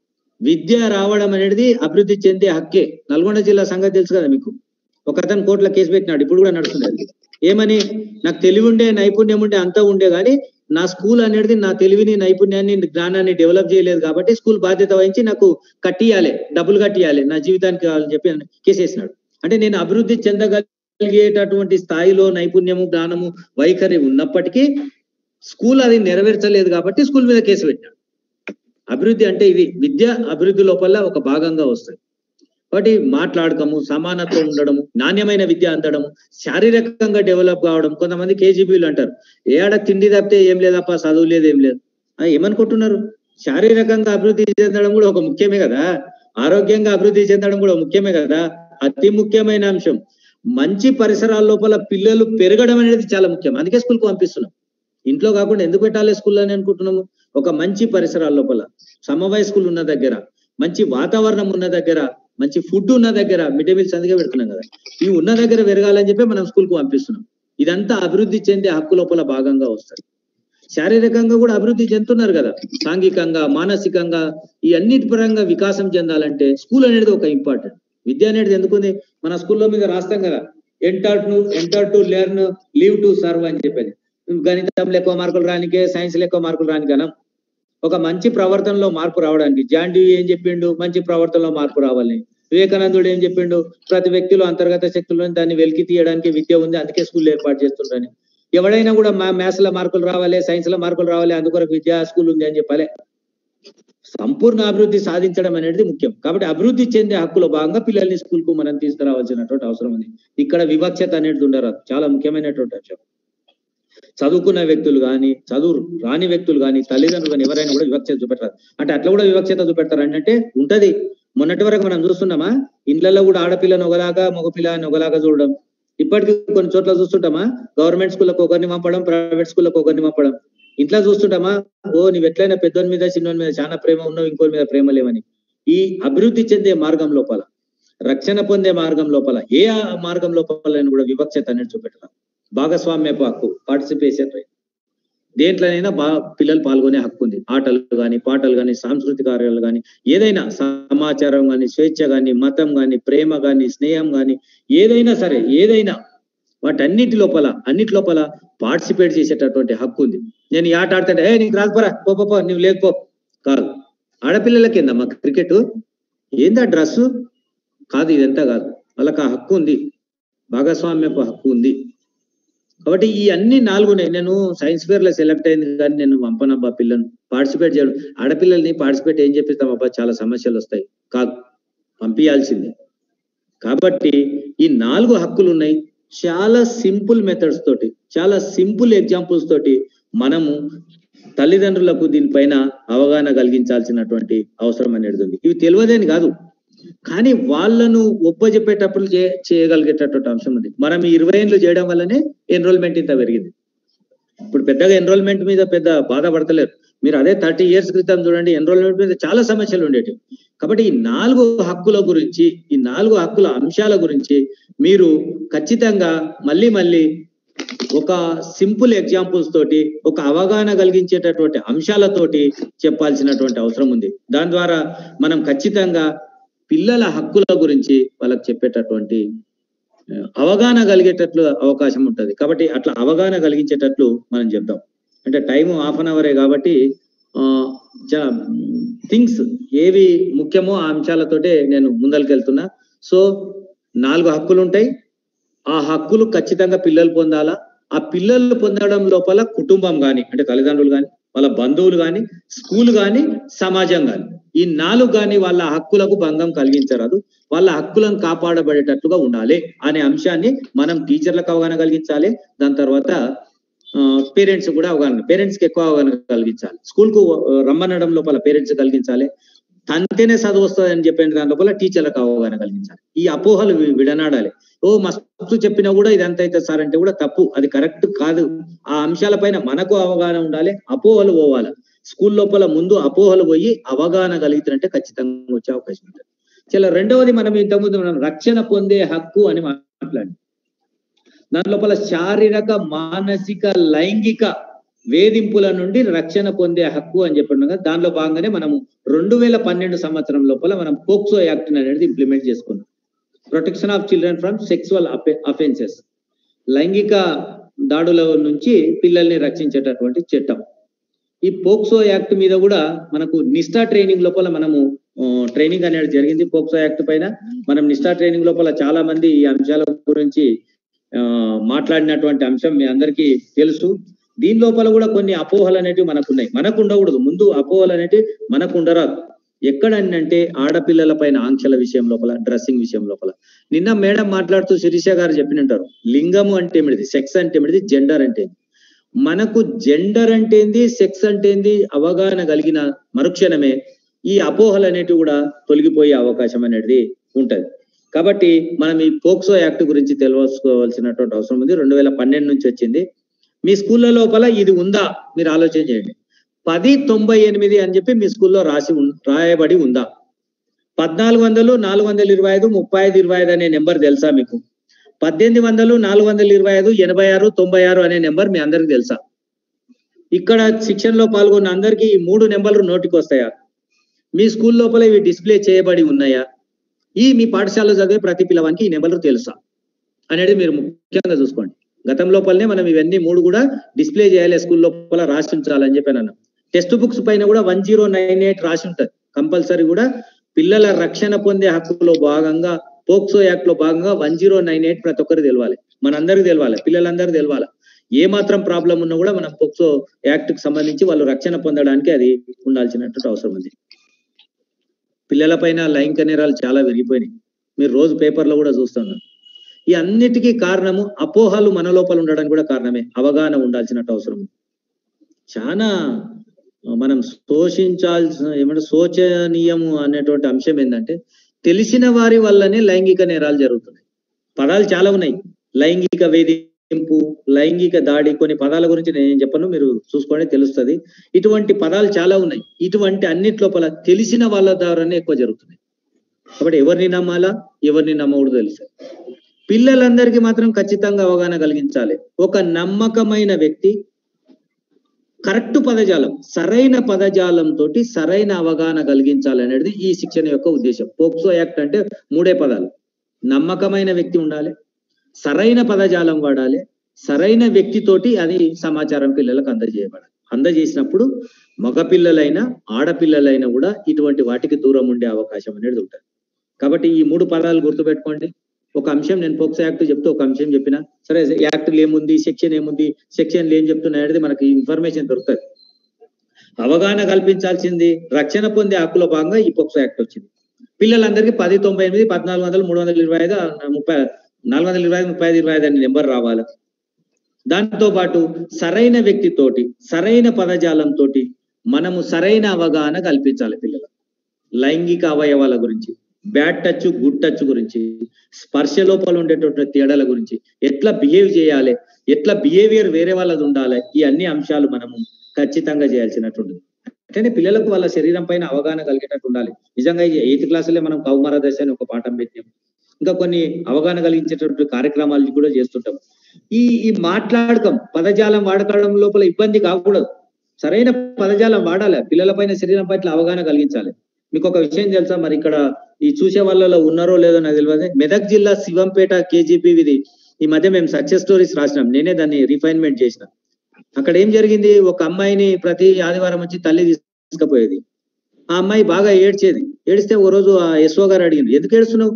విద్య రావడం అనేది అభివృద్ధి చెందే హక్కే. నల్గొండ జిల్లా సంగతి తెలుసు కదా మీకు, ఒక అతను కోర్టులో కేసు పెట్టినాడు, ఇప్పుడు కూడా నడుస్తుంది. ఏమని, నాకు తెలివి ఉండే నైపుణ్యం ఉండే అంతా ఉండే కానీ నా స్కూల్ అనేది నా తెలివిని నైపుణ్యాన్ని జ్ఞానాన్ని డెవలప్ చేయలేదు కాబట్టి స్కూల్ బాధ్యత వహించి నాకు కట్టియాలి, డబ్బులు కట్టియాలి నా జీవితానికి కావాలని చెప్పి కేసేసినాడు. అంటే నేను అభివృద్ధి చెందగలిగేటటువంటి స్థాయిలో నైపుణ్యము జ్ఞానము వైఖరి ఉన్నప్పటికీ స్కూల్ అది నెరవేర్చలేదు కాబట్టి స్కూల్ మీద కేసు పెట్టాడు. అభివృద్ధి అంటే ఇది, విద్య అభివృద్ధి లోపల ఒక భాగంగా వస్తుంది. కాబట్టి మాట్లాడకము, సమానత్వం ఉండడము, నాణ్యమైన విద్య అందడము, శారీరకంగా డెవలప్ కావడం. కొంతమంది కేజీబీలు అంటారు, ఏడ తిండి తప్పితే ఏం లేదప్ప, చదువు లేదు ఏం లేదు ఏమనుకుంటున్నారు. శారీరకంగా అభివృద్ధి చెందడం కూడా ఒక ముఖ్యమే కదా, ఆరోగ్యంగా అభివృద్ధి చెందడం కూడా ముఖ్యమే కదా. అతి ముఖ్యమైన అంశం మంచి పరిసరాల లోపల పిల్లలు పెరగడం అనేది చాలా ముఖ్యం. అందుకే స్కూల్కి పంపిస్తున్నాం, ఇంట్లో కాకుండా ఎందుకు పెట్టాలి స్కూల్ అని అనుకుంటున్నాము. ఒక మంచి పరిసరాల లోపల సమవయస్కులు ఉన్న దగ్గర, మంచి వాతావరణం ఉన్న దగ్గర, మంచి ఫుడ్ ఉన్న దగ్గర, మిడ్ డే మీల్స్ అందుకే పెడుతున్నాం కదా, ఇవి ఉన్న దగ్గర పెరగాలని చెప్పి మనం స్కూల్కి పంపిస్తున్నాం. ఇదంతా అభివృద్ధి చెందే హక్కు లోపల భాగంగా వస్తుంది. శారీరకంగా కూడా అభివృద్ధి చెందుతున్నారు కదా, సాంఘికంగా మానసికంగా ఈ అన్నిటి పరంగా వికాసం చెందాలంటే స్కూల్ అనేది ఒక ఇంపార్టెంట్. విద్య అనేది ఎందుకుంది, మన స్కూల్లో మీద రాస్తాం కదా, enter to enter to learn, leave to serve అని చెప్పేది. గణితంలో ఎక్కువ మార్కులు రానికే, సైన్స్ లో ఎక్కువ మార్కులు రానికనా, ఒక మంచి ప్రవర్తనలో మార్పు రావడానికి జాన్ డ్యూ ఏం చెప్పిండు, మంచి ప్రవర్తనలో మార్పు రావాలని. వివేకానందుడు ఏం చెప్పిండు, ప్రతి వ్యక్తిలో అంతర్గత శక్తులను దాన్ని వెలికి తీయడానికి విద్య ఉంది, అందుకే స్కూల్ ఏర్పాటు చేస్తుండ్రని. ఎవడైనా కూడా మా మ్యాథ్స్ లో మార్కులు రావాలి, సైన్స్ లో మార్కులు రావాలి, అందుకొరకు విద్యా స్కూల్ ఉంది అని చెప్పాలి. సంపూర్ణ అభివృద్ధి సాధించడం అనేది ముఖ్యం. కాబట్టి అభివృద్ధి చెందే హక్కులో భాగంగా పిల్లల్ని స్కూల్ కు మనం తీసుకురావాల్సినటువంటి అవసరం ఉంది. ఇక్కడ వివక్షత అనేది ఉండరాదు, చాలా ముఖ్యమైనటువంటి అంశం. చదువుకున్న వ్యక్తులు కానీ, చదువు రాని వ్యక్తులు కానీ, తల్లిదండ్రులు కానీ ఎవరైనా కూడా వివక్షత చూపెడతారు. అంటే అట్లా కూడా వివక్షత చూపెడతారు అంటే ఉంటది. మొన్నటి వరకు మనం చూస్తున్నామా, ఇండ్లలో కూడా ఆడపిల్లని ఒకలాగా, మగపిల్లని ఒకలాగా చూడడం. ఇప్పటికీ కొన్ని చోట్ల చూస్తుంటామా, గవర్నమెంట్ స్కూళ్ళకు ఒకరిని పంపడం, ప్రైవేట్ స్కూళ్ళకు ఒకరిని పంపడం. ఇంట్లో చూస్తుంటామా, ఓ నీవు ఎట్లయినా పెద్దోని మీద చిన్నోని మీద చాలా ప్రేమ ఉన్నావు, ఇంకోని మీద ప్రేమ లేవని. ఈ అభివృద్ధి చెందే మార్గం లోపల, రక్షణ పొందే మార్గం లోపల, ఏ మార్గం లోపల కూడా వివక్షత అనేది చూపెట్టడం. భాగస్వామ్యపు హక్కు, పార్టిసిపేషన్ రైట్, దేంట్లోనైనా బా పిల్లలు పాల్గొనే హక్కు ఉంది. ఆటలు కానీ, పాటలు కానీ, సాంస్కృతిక కార్యాలు కానీ, ఏదైనా సమాచారం కానీ, స్వేచ్ఛ కానీ, మతం కానీ, ప్రేమ కానీ, స్నేహం కానీ, ఏదైనా సరే, ఏదైనా వాటన్నిటి లోపల అన్నిటి లోపల పార్టిసిపేట్ చేసేటటువంటి హక్కు ఉంది. నేను ఈ ఆట ఆడుతుంటే ఏ నీకు రాకపోరా, పో పో నువ్వు లేకపో కాదు. ఆడపిల్లలకి ఏందమ్మా క్రికెట్, ఏందా డ్రెస్సు కాదు, ఇదంతా కాదు. వాళ్ళకి ఆ హక్కు ఉంది, భాగస్వామ్యపు హక్కు ఉంది. కాబట్టి ఈ అన్ని నాలుగునే. నేను సైన్స్ ఫేర్ లో సెలెక్ట్ అయింది కానీ నేను పంపనబ్బా పిల్లను పార్టిసిపేట్ చేయడం. ఆడపిల్లల్ని పార్టిసిపేట్ ఏం చెప్పిస్తాం అబ్బా, చాలా సమస్యలు వస్తాయి. కాదు, పంపించాల్సిందే. కాబట్టి ఈ నాలుగు హక్కులు ఉన్నాయి. చాలా సింపుల్ మెథడ్స్ తోటి, చాలా సింపుల్ ఎగ్జాంపుల్స్ తోటి మనము తల్లిదండ్రులకు దీనిపైన అవగాహన కలిగించాల్సినటువంటి అవసరం అనేది ఉంది. ఇవి తెలియదని కాదు, కానీ వాళ్ళను ఒప్పజెప్పేటప్పుడు చే చేయగలిగేటటువంటి అంశం ఉంది. మనం ఈ ఇరవై ఏళ్ళు చేయడం వల్లనే ఎన్రోల్మెంట్ ఇంత పెరిగింది. ఇప్పుడు పెద్దగా ఎన్రోల్మెంట్ మీద పెద్ద బాధపడతలేరు. మీరు అదే థర్టీ ఇయర్స్ క్రితం చూడండి, ఎన్రోల్మెంట్ మీద చాలా సమస్యలు ఉండేవి. కాబట్టి ఈ నాలుగు హక్కుల గురించి, ఈ నాలుగు హక్కుల అంశాల గురించి మీరు ఖచ్చితంగా మళ్ళీ మళ్ళీ ఒక సింపుల్ ఎగ్జాంపుల్స్ తోటి, ఒక అవగాహన కలిగించేటటువంటి అంశాలతోటి చెప్పాల్సినటువంటి అవసరం ఉంది. దాని ద్వారా మనం ఖచ్చితంగా పిల్లల హక్కుల గురించి వాళ్ళకి చెప్పేటటువంటి అవగాహన కలిగేటట్లు అవకాశం ఉంటుంది. కాబట్టి అట్లా అవగాహన కలిగించేటట్లు మనం చెప్దాం. అంటే టైం హాఫ్ అన్ అవరే కాబట్టి ఆ థింగ్స్ ఏవి ముఖ్యమో ఆ అంశాలతోటే నేను ముందరికి వెళ్తున్నా. సో నాలుగు హక్కులు ఉంటాయి. ఆ హక్కులు ఖచ్చితంగా పిల్లలు పొందాలా. ఆ పిల్లలు పొందడం లోపల కుటుంబం కానీ, అంటే తల్లిదండ్రులు కానీ, వాళ్ళ బంధువులు కానీ, స్కూల్ కానీ, సమాజం కానీ, ఈ నాలుగు కానీ వాళ్ళ హక్కులకు భంగం కలిగించరాదు. వాళ్ళ హక్కులను కాపాడబడేటట్టుగా ఉండాలి అనే అంశాన్ని మనం టీచర్లకు అవగాహన కలిగించాలి. దాని తర్వాత పేరెంట్స్ కూడా అవగాహన, పేరెంట్స్కి ఎక్కువ అవగాహన కలిగించాలి. స్కూల్ కు రమ్మనడం లోపల పేరెంట్స్ కలిగించాలి. తంతేనే చదువు వస్తుంది అని చెప్పిన దాని లోపల టీచర్లకు అవగాహన కలిగించాలి. ఈ అపోహలు విడనాడాలి. ఓ మస్తు చెప్పినా కూడా ఇదంతా అయితే సార్ అంటే కూడా తప్పు, అది కరెక్ట్ కాదు. ఆ అంశాలపైన మనకు అవగాహన ఉండాలి. అపోహలు పోవాలి. స్కూల్ లోపల ముందు అపోహలు పోయి అవగాహన కలిగితే ఖచ్చితంగా వచ్చే అవకాశం ఉంటుంది. చాలా రెండవది, మనం ఇంతకుముందు మనం రక్షణ పొందే హక్కు అని మాట్లాడి, దాని లోపల శారీరక, మానసిక, లైంగిక వేధింపుల నుండి రక్షణ పొందే హక్కు అని చెప్పిన దానిలో భాగంగానే మనము రెండు వేల పన్నెండు సంవత్సరం లోపల మనం పోక్సో యాక్ట్ అనేది ఇంప్లిమెంట్ చేసుకున్నాం. Protection of children from sexual offences, లైంగిక దాడుల నుంచి పిల్లల్ని రక్షించేటటువంటి చట్టం. ఈ పోక్సో యాక్ట్ మీద కూడా మనకు నిష్ఠా ట్రైనింగ్ లోపల మనము ట్రైనింగ్ అనేది జరిగింది. పోక్సో యాక్ట్ పైన మనం నిష్ఠా ట్రైనింగ్ లోపల చాలా మంది ఈ అంశాల గురించి ఆ మాట్లాడినటువంటి అంశం మీ అందరికీ తెలుసు. దీని లోపల కూడా కొన్ని అపోహలు అనేటివి మనకు ఉన్నాయి. మనకు ఉండకూడదు, ముందు అపోహలు అనేటివి మనకు ఉండరాదు. ఎక్కడంటే ఆడపిల్లల పైన ఆంక్షల విషయం లోపల, డ్రెస్సింగ్ విషయం లోపల. నిన్న మేడం మాట్లాడుతూ శిరీష గారు చెప్పినంటారు, లింగము అంటే ఏమిటిది, సెక్స్ అంటే ఏమిటిది, జెండర్ అంటే మనకు జెండర్ అంటే ఏంది, సెక్స్ అంటే ఏంది అవగాహన కలిగిన మరుక్షణమే ఈ అపోహలు అనేటివి కూడా తొలగిపోయే అవకాశం అనేది ఉంటది. కాబట్టి మనం ఈ పోక్సో యాక్ట్ గురించి తెలుసుకోవాల్సినటువంటి అవసరం ఉంది. రెండు వేల పన్నెండు నుంచి వచ్చింది. మీ స్కూళ్ళ లోపల ఇది ఉందా మీరు ఆలోచన చేయండి. పది తొంభై ఎనిమిది అని చెప్పి మీ స్కూల్లో రాసి రాయబడి ఉందా? పద్నాలుగు వందలు నాలుగు వందల ఇరవై ఐదు ముప్పై ఐదు ఇరవై ఐదు అనే నెంబర్ తెలుసా మీకు? పద్దెనిమిది వందలు నాలుగు వందల ఇరవై ఐదు ఎనభై ఆరు తొంభై ఆరు అనే నెంబర్ మీ అందరికి తెలుసా? ఇక్కడ శిక్షణలో పాల్గొన్న అందరికీ ఈ మూడు నెంబర్లు నోటికి వస్తాయా? మీ స్కూల్ లోపల ఇవి డిస్ప్లే చేయబడి ఉన్నాయా? ఈ మీ పాఠశాలలో చదివే ప్రతి పిల్లవానికి ఈ నెంబర్లు తెలుసా అనేది మీరు ముఖ్యంగా చూసుకోండి. గతం లోపలనే మనం ఇవన్నీ మూడు కూడా డిస్ప్లే చేయాలి, స్కూల్ లోపల రాసి ఉంచాలని చెప్పాను అన్న. టెక్స్ట్ బుక్స్ పైన కూడా వన్ జీరో నైన్ ఎయిట్ రాసి ఉంటుంది. కంపల్సరీ కూడా పిల్లల రక్షణ పొందే హక్కులో భాగంగా పోక్సో యాక్ట్ లో భాగంగా వన్ జీరో నైన్ ఎయిట్ ప్రతి ఒక్కరు తెలవాలి, మనందరికి తెలవాలి, పిల్లలందరూ తెలవాలి. ఏ మాత్రం ప్రాబ్లం ఉన్నా కూడా మనం పోక్సో యాక్ట్ కి సంబంధించి వాళ్ళు రక్షణ పొందడానికి అది ఉండాల్సినటువంటి అవసరం ఉంది. పిల్లల పైన లైంగిక నేరాలు చాలా పెరిగిపోయినాయి, మీరు రోజు పేపర్లో కూడా చూస్తున్నారు. ఈ అన్నిటికీ కారణము అపోహలు మన లోపల ఉండడానికి కూడా కారణమే. అవగాహన ఉండాల్సినట్టు అవసరం. చాలా మనం శోషించాల్సిన ఏమంటే శోచనీయము అనేటువంటి అంశం ఏంటంటే, తెలిసిన వారి వల్లనే లైంగిక నేరాలు జరుగుతున్నాయి. పదాలు చాలా ఉన్నాయి, లైంగిక వేధింపు, లైంగిక దాడి, కొన్ని పదాల గురించి నేను చెప్పను, మీరు చూసుకోండి తెలుస్తుంది. ఇటువంటి పదాలు చాలా ఉన్నాయి. ఇటువంటి అన్నిటి లోపల తెలిసిన వాళ్ళ ద్వారానే ఎక్కువ జరుగుతున్నాయి. కాబట్టి ఎవరిని నమ్మాలా, ఎవరిని నమ్మకూడదు తెలుసు. పిల్లలందరికీ మాత్రం ఖచ్చితంగా అవగాహన కలిగించాలి. ఒక నమ్మకమైన వ్యక్తి, కరెక్ట్ పదజాలం, సరైన పదజాలం తోటి సరైన అవగాహన కలిగించాలి అనేది ఈ శిక్షణ యొక్క ఉద్దేశం. పోక్సో యాక్ట్ అంటే మూడే పదాలు. నమ్మకమైన వ్యక్తి ఉండాలి, సరైన పదజాలం వాడాలి, సరైన వ్యక్తితోటి అది సమాచారం పిల్లలకు అందజేయబడాలి. అందజేసినప్పుడు మగపిల్లలైనా ఆడపిల్లలైనా కూడా ఇటువంటి వాటికి దూరం ఉండే అవకాశం అనేది ఉంటుంది. కాబట్టి ఈ మూడు పదాలు గుర్తుపెట్టుకోండి. ఒక అంశం నేను పోక్సో యాక్ట్ చెప్తూ ఒక అంశం చెప్పిన సరే, యాక్ట్లు ఏముంది, సెక్షన్ ఏముంది, సెక్షన్లు ఏం చెప్తున్నాయి అనేది మనకి ఇన్ఫర్మేషన్ దొరుకుతుంది. అవగాహన కల్పించాల్సింది రక్షణ పొందే హక్కులో భాగంగా ఈ పోక్సో యాక్ట్ వచ్చింది. పిల్లలందరికీ పది తొంభై ఎనిమిది పద్నాలుగు వందలు మూడు వందల ఇరవై ఐదు ముప్పై నాలుగు వందల ఇరవై ఐదు ముప్పై ఐదు ఇరవై ఐదు అనే నెంబర్ రావాలి. దాంతో పాటు సరైన వ్యక్తితోటి సరైన పదజాలంతో మనము సరైన అవగాహన కల్పించాలి పిల్లలకు. లైంగిక అవయవాల గురించి, బ్యాడ్ టచ్ గుడ్ టచ్ గురించి, స్పర్శ లోపల ఉండేటువంటి తేడాల గురించి, ఎట్లా బిహేవ్ చేయాలి, ఎట్లా బిహేవియర్ వేరే వాళ్ళది ఉండాలి, ఈ అన్ని అంశాలు మనము ఖచ్చితంగా చేయాల్సినటువంటి. అంటే పిల్లలకు వాళ్ళ శరీరం పైన అవగాహన కలిగేటట్టు ఉండాలి. నిజంగా ఎయిత్ క్లాసులే మనం కౌమార దశ అని ఒక పాఠం పెట్టాం. ఇంకా కొన్ని అవగాహన కలిగించేటటువంటి కార్యక్రమాలు కూడా చేస్తుంటాం. ఈ ఈ మాట్లాడకం పదజాలం వాడకడం లోపల ఇబ్బంది కాకూడదు. సరైన పదజాలం వాడాలి. పిల్లల పైన శరీరం పట్ల అవగాహన కలిగించాలి. మీకు ఒక విషయం తెలుసా, మరి ఇక్కడ ఈ చూసే వాళ్ళలో ఉన్నారో లేదో నాకు తెలియదు. మెదక్ జిల్లా శివంపేట కేజీపీ ఇది ఈ మధ్య మేము సక్సెస్ స్టోరీస్ రాసినాం. నేనే దాన్ని రిఫైన్మెంట్ చేసిన. అక్కడ ఏం జరిగింది, ఒక అమ్మాయిని ప్రతి ఆదివారం వచ్చి తల్లి తీసుకుపోయేది. ఆ అమ్మాయి బాగా ఏడ్చేది. ఏడిస్తే ఓ రోజు ఆ ఎస్ఓ గారు అడిగింది, ఎందుకు ఏడుస్తున్నావు?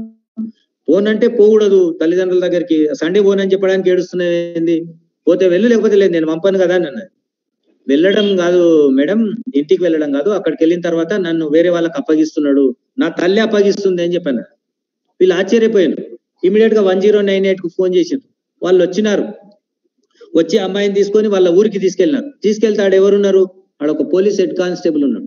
పోనంటే పోకూడదు తల్లిదండ్రుల దగ్గరికి, సండే పోనని చెప్పడానికి ఏడుస్తున్నాయింది, పోతే వెళ్ళు లేకపోతే లేదు, నేను పంపను కదా అని అన్నది. వెళ్ళడం కాదు మేడం, ఇంటికి వెళ్ళడం కాదు, అక్కడికి వెళ్ళిన తర్వాత నన్ను వేరే వాళ్ళకి అప్పగిస్తున్నాడు, నా తల్లి అప్పగిస్తుంది అని చెప్పాను. వీళ్ళు ఆశ్చర్యపోయాను. ఇమీడియట్ గా వన్ జీరో నైన్ ఎయిట్ కు ఫోన్ చేసిండ్రు. వాళ్ళు వచ్చినారు. వచ్చి అమ్మాయిని తీసుకొని వాళ్ళ ఊరికి తీసుకెళ్ళినారు. తీసుకెళ్తాడు ఎవరున్నారు, ఆడ ఒక పోలీస్ హెడ్ కానిస్టేబుల్ ఉన్నాడు.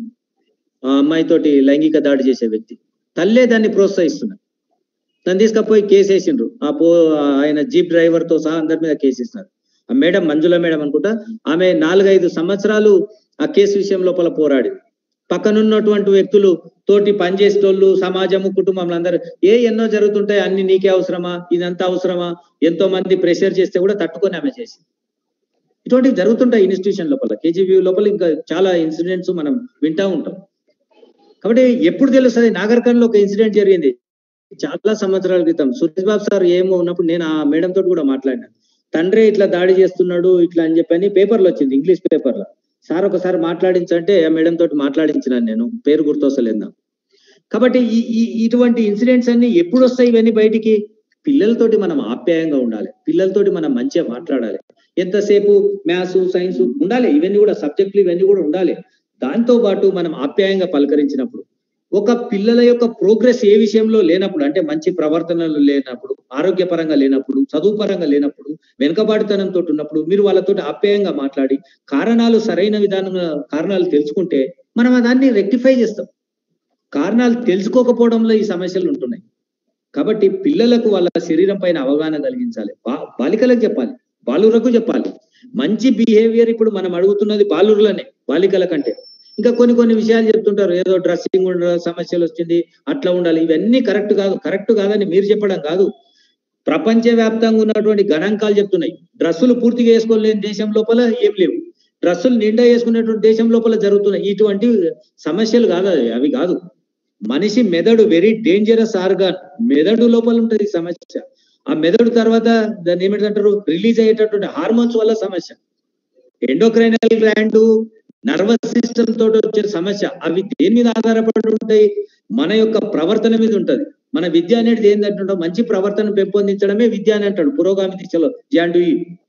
ఆ అమ్మాయితోటి లైంగిక దాడి చేసే వ్యక్తి. తల్లే దాన్ని ప్రోత్సహిస్తున్నారు. దాన్ని తీసుకపోయి కేసు వేసిండ్రు. ఆ పో ఆయన జీప్ డ్రైవర్ తో సహా అందరి మీద కేసు ఇస్తున్నారు. ఆ మేడం మంజుల మేడం అనుకుంటా, ఆమె నాలుగైదు సంవత్సరాలు ఆ కేసు విషయం లోపల పోరాడింది. పక్కనున్నటువంటి వ్యక్తులు తోటి పనిచేసేటోళ్ళు, సమాజము, కుటుంబంలో అందరూ ఏ ఎన్నో జరుగుతుంటాయి, అన్ని నీకే అవసరమా, ఇదంతా అవసరమా, ఎంతో మంది ప్రెషర్ చేస్తే కూడా తట్టుకొని ఆమె చేసింది. ఇటువంటివి జరుగుతుంటాయి ఇన్స్టిట్యూషన్ లోపల, కేజీబీ లోపల ఇంకా చాలా ఇన్సిడెంట్స్ మనం వింటా ఉంటాం. కాబట్టి ఎప్పుడు తెలుస్తుంది, నాగర్కర్నూలులో ఒక ఇన్సిడెంట్ జరిగింది చాలా సంవత్సరాల క్రితం. సురేష్ బాబు సార్ ఏమో ఉన్నప్పుడు నేను ఆ మేడం తోటి కూడా మాట్లాడినా. తండ్రి ఇట్లా దాడి చేస్తున్నాడు ఇట్లా అని చెప్పని పేపర్లో వచ్చింది, ఇంగ్లీష్ పేపర్లో. సార్ ఒకసారి మాట్లాడించంటే ఆ మేడం తోటి మాట్లాడించినాను, నేను పేరు గుర్తొస్తలేదు. కాబట్టి ఈ ఇటువంటి ఇన్సిడెంట్స్ అన్ని ఎప్పుడు వస్తాయి ఇవన్నీ బయటికి? పిల్లలతోటి మనం ఆప్యాయంగా ఉండాలి, పిల్లలతోటి మనం మంచిగా మాట్లాడాలి. ఎంతసేపు మ్యాథ్స్ సైన్స్ ఉండాలి, ఇవన్నీ కూడా సబ్జెక్టులు ఇవన్నీ కూడా ఉండాలి. దాంతో పాటు మనం ఆప్యాయంగా పలకరించినప్పుడు, ఒక పిల్లల యొక్క ప్రోగ్రెస్ ఏ విషయంలో లేనప్పుడు, అంటే మంచి ప్రవర్తనలు లేనప్పుడు, ఆరోగ్యపరంగా లేనప్పుడు, చదువు పరంగా లేనప్పుడు, వెనుకబాటుతనంతో ఉన్నప్పుడు మీరు వాళ్ళతో ఆప్యాయంగా మాట్లాడి కారణాలు సరైన విధానంగా కారణాలు తెలుసుకుంటే మనం దాన్ని రెక్టిఫై చేస్తాం. కారణాలు తెలుసుకోకపోవడంలో ఈ సమస్యలు ఉంటున్నాయి. కాబట్టి పిల్లలకు వాళ్ళ శరీరం పైన అవగాహన కలిగించాలి. బా బాలికలకు చెప్పాలి, బాలురకు చెప్పాలి. మంచి బిహేవియర్ ఇప్పుడు మనం అడుగుతున్నది బాలురులనే, బాలికల కంటే. ఇంకా కొన్ని కొన్ని విషయాలు చెప్తుంటారు, ఏదో డ్రెస్సింగ్ సమస్యలు వచ్చింది అట్లా ఉండాలి, ఇవన్నీ కరెక్ట్ కాదు. కరెక్ట్ కాదని మీరు చెప్పడం కాదు, ప్రపంచవ్యాప్తంగా ఉన్నటువంటి గణాంకాలు చెప్తున్నాయి. డ్రెస్సులు పూర్తిగా వేసుకోలేని దేశం లోపల ఏం లేవు, డ్రెస్సులు నిండా వేసుకునేటువంటి దేశం లోపల జరుగుతున్నాయి. ఇటువంటి సమస్యలు కాదు అవి కాదు. మనిషి మెదడు వెరీ డేంజరస్ ఆర్గాన్, మెదడు లోపల ఉంటుంది సమస్య. ఆ మెదడు తర్వాత దాన్ని ఏమిటంటారు, రిలీజ్ అయ్యేటటువంటి హార్మోన్స్ వల్ల సమస్య. ఎండోక్రైనల్ గ్లాండ్, నర్వస్ సిస్టమ్ తోటి వచ్చే సమస్య. అవి దేని మీద ఆధారపడి ఉంటాయి? మన యొక్క ప్రవర్తన మీద ఉంటది. మన విద్య అనేది ఏంటంటే మంచి ప్రవర్తన పెంపొందించడమే విద్య అని అంటాడు పురోగామి దిశలో జాండుయి.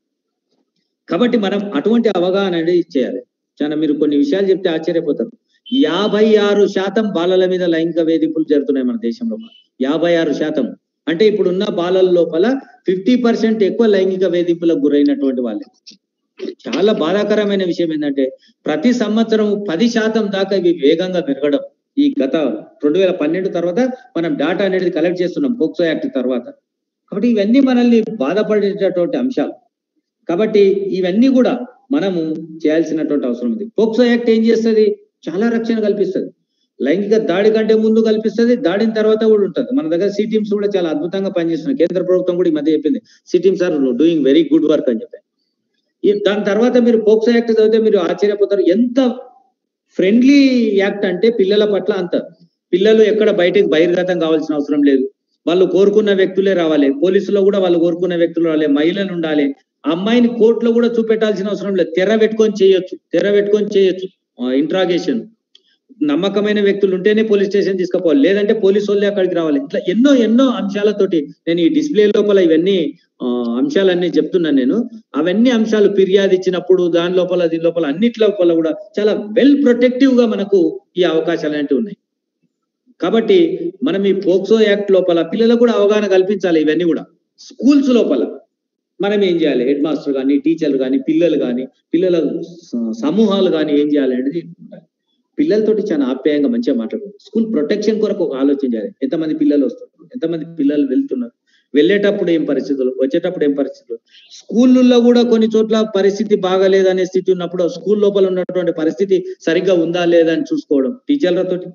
కాబట్టి మనం అటువంటి అవగాహన అనేది చేయాలి. చాలా మీరు కొన్ని విషయాలు చెప్తే ఆశ్చర్యపోతారు. యాభై ఆరు శాతం బాలల మీద లైంగిక వేధింపులు జరుగుతున్నాయి మన దేశంలో. యాభై ఆరు శాతం అంటే ఇప్పుడున్న బాలల లోపల ఫిఫ్టీ పర్సెంట్ ఎక్కువ లైంగిక వేధింపులకు గురైనటువంటి వాళ్ళే. చాలా బాధాకరమైన విషయం ఏంటంటే ప్రతి సంవత్సరం పది శాతం దాకా ఇవి వేగంగా పెరగడం. ఈ గత రెండు వేల పన్నెండు తర్వాత మనం డాటా అనేది కలెక్ట్ చేస్తున్నాం పోక్సో యాక్ట్ తర్వాత. కాబట్టి ఇవన్నీ మనల్ని బాధపడేటటువంటి అంశాలు. కాబట్టి ఇవన్నీ కూడా మనము చేయాల్సినటువంటి అవసరం ఉంది. పోక్సో యాక్ట్ ఏం చేస్తుంది? చాలా రక్షణ కల్పిస్తుంది. లైంగిక దాడి కంటే ముందు కల్పిస్తుంది, దాడిన తర్వాత కూడా ఉంటుంది. మన దగ్గర సి టీమ్స్ కూడా చాలా అద్భుతంగా పనిచేస్తున్నాయి. కేంద్ర ప్రభుత్వం కూడా ఈ మధ్య చెప్పింది C teams are doing very good work అని చెప్పి. దాని తర్వాత మీరు పోక్సో యాక్ట్ చదివితే మీరు ఆశ్చర్యపోతారు, ఎంత ఫ్రెండ్లీ యాక్ట్ అంటే పిల్లల పట్ల. అంత పిల్లలు ఎక్కడ బయటకు బహిర్గతం కావాల్సిన అవసరం లేదు, వాళ్ళు కోరుకున్న వ్యక్తులే రావాలి. పోలీసులో కూడా వాళ్ళు కోరుకున్న వ్యక్తులు రావాలి, మహిళలు ఉండాలి. అమ్మాయిని కోర్టులో కూడా చూపెట్టాల్సిన అవసరం లేదు, తెర పెట్టుకొని చేయొచ్చు, తెర పెట్టుకొని చేయొచ్చు ఇంట్రాగేషన్. నమ్మకమైన వ్యక్తులు ఉంటేనే పోలీస్ స్టేషన్ తీసుకుపోవాలి, లేదంటే పోలీసు వాళ్ళే అక్కడికి రావాలి. ఇట్లా ఎన్నో ఎన్నో అంశాలతోటి నేను ఈ డిస్ప్లే లోపల ఇవన్నీ అంశాలన్నీ చెప్తున్నాను నేను. అవన్నీ అంశాలు ఫిర్యాదు ఇచ్చినప్పుడు దాని లోపల దీని లోపల అన్నిటి లోపల కూడా చాలా వెల్ ప్రొటెక్టివ్ గా మనకు ఈ అవకాశాలు అనేవి ఉన్నాయి. కాబట్టి మనం ఈ పోక్సో యాక్ట్ లోపల పిల్లలకు కూడా అవగాహన కల్పించాలి. ఇవన్నీ కూడా స్కూల్స్ లోపల మనం ఏం చేయాలి, హెడ్ మాస్టర్ కానీ, టీచర్లు కానీ, పిల్లలు కానీ, పిల్లల సమూహాలు కానీ ఏం చేయాలి అనేది పిల్లలతోటి చాలా ఆప్యాయంగా మంచిగా మాట్లాడుకోవాలి. స్కూల్ ప్రొటెక్షన్ కొరకు ఒక ఆలోచన చేయాలి. ఎంతమంది పిల్లలు వస్తున్నారు, ఎంతమంది పిల్లలు వెళ్తున్నారు, వెళ్ళేటప్పుడు ఏం పరిస్థితులు, వచ్చేటప్పుడు ఏం పరిస్థితులు. స్కూళ్ళల్లో కూడా కొన్ని చోట్ల పరిస్థితి బాగాలేదనే స్థితి ఉన్నప్పుడు స్కూల్ లోపల ఉన్నటువంటి పరిస్థితి సరిగ్గా ఉందా లేదా అని చూసుకోవడం టీచర్లతోటి,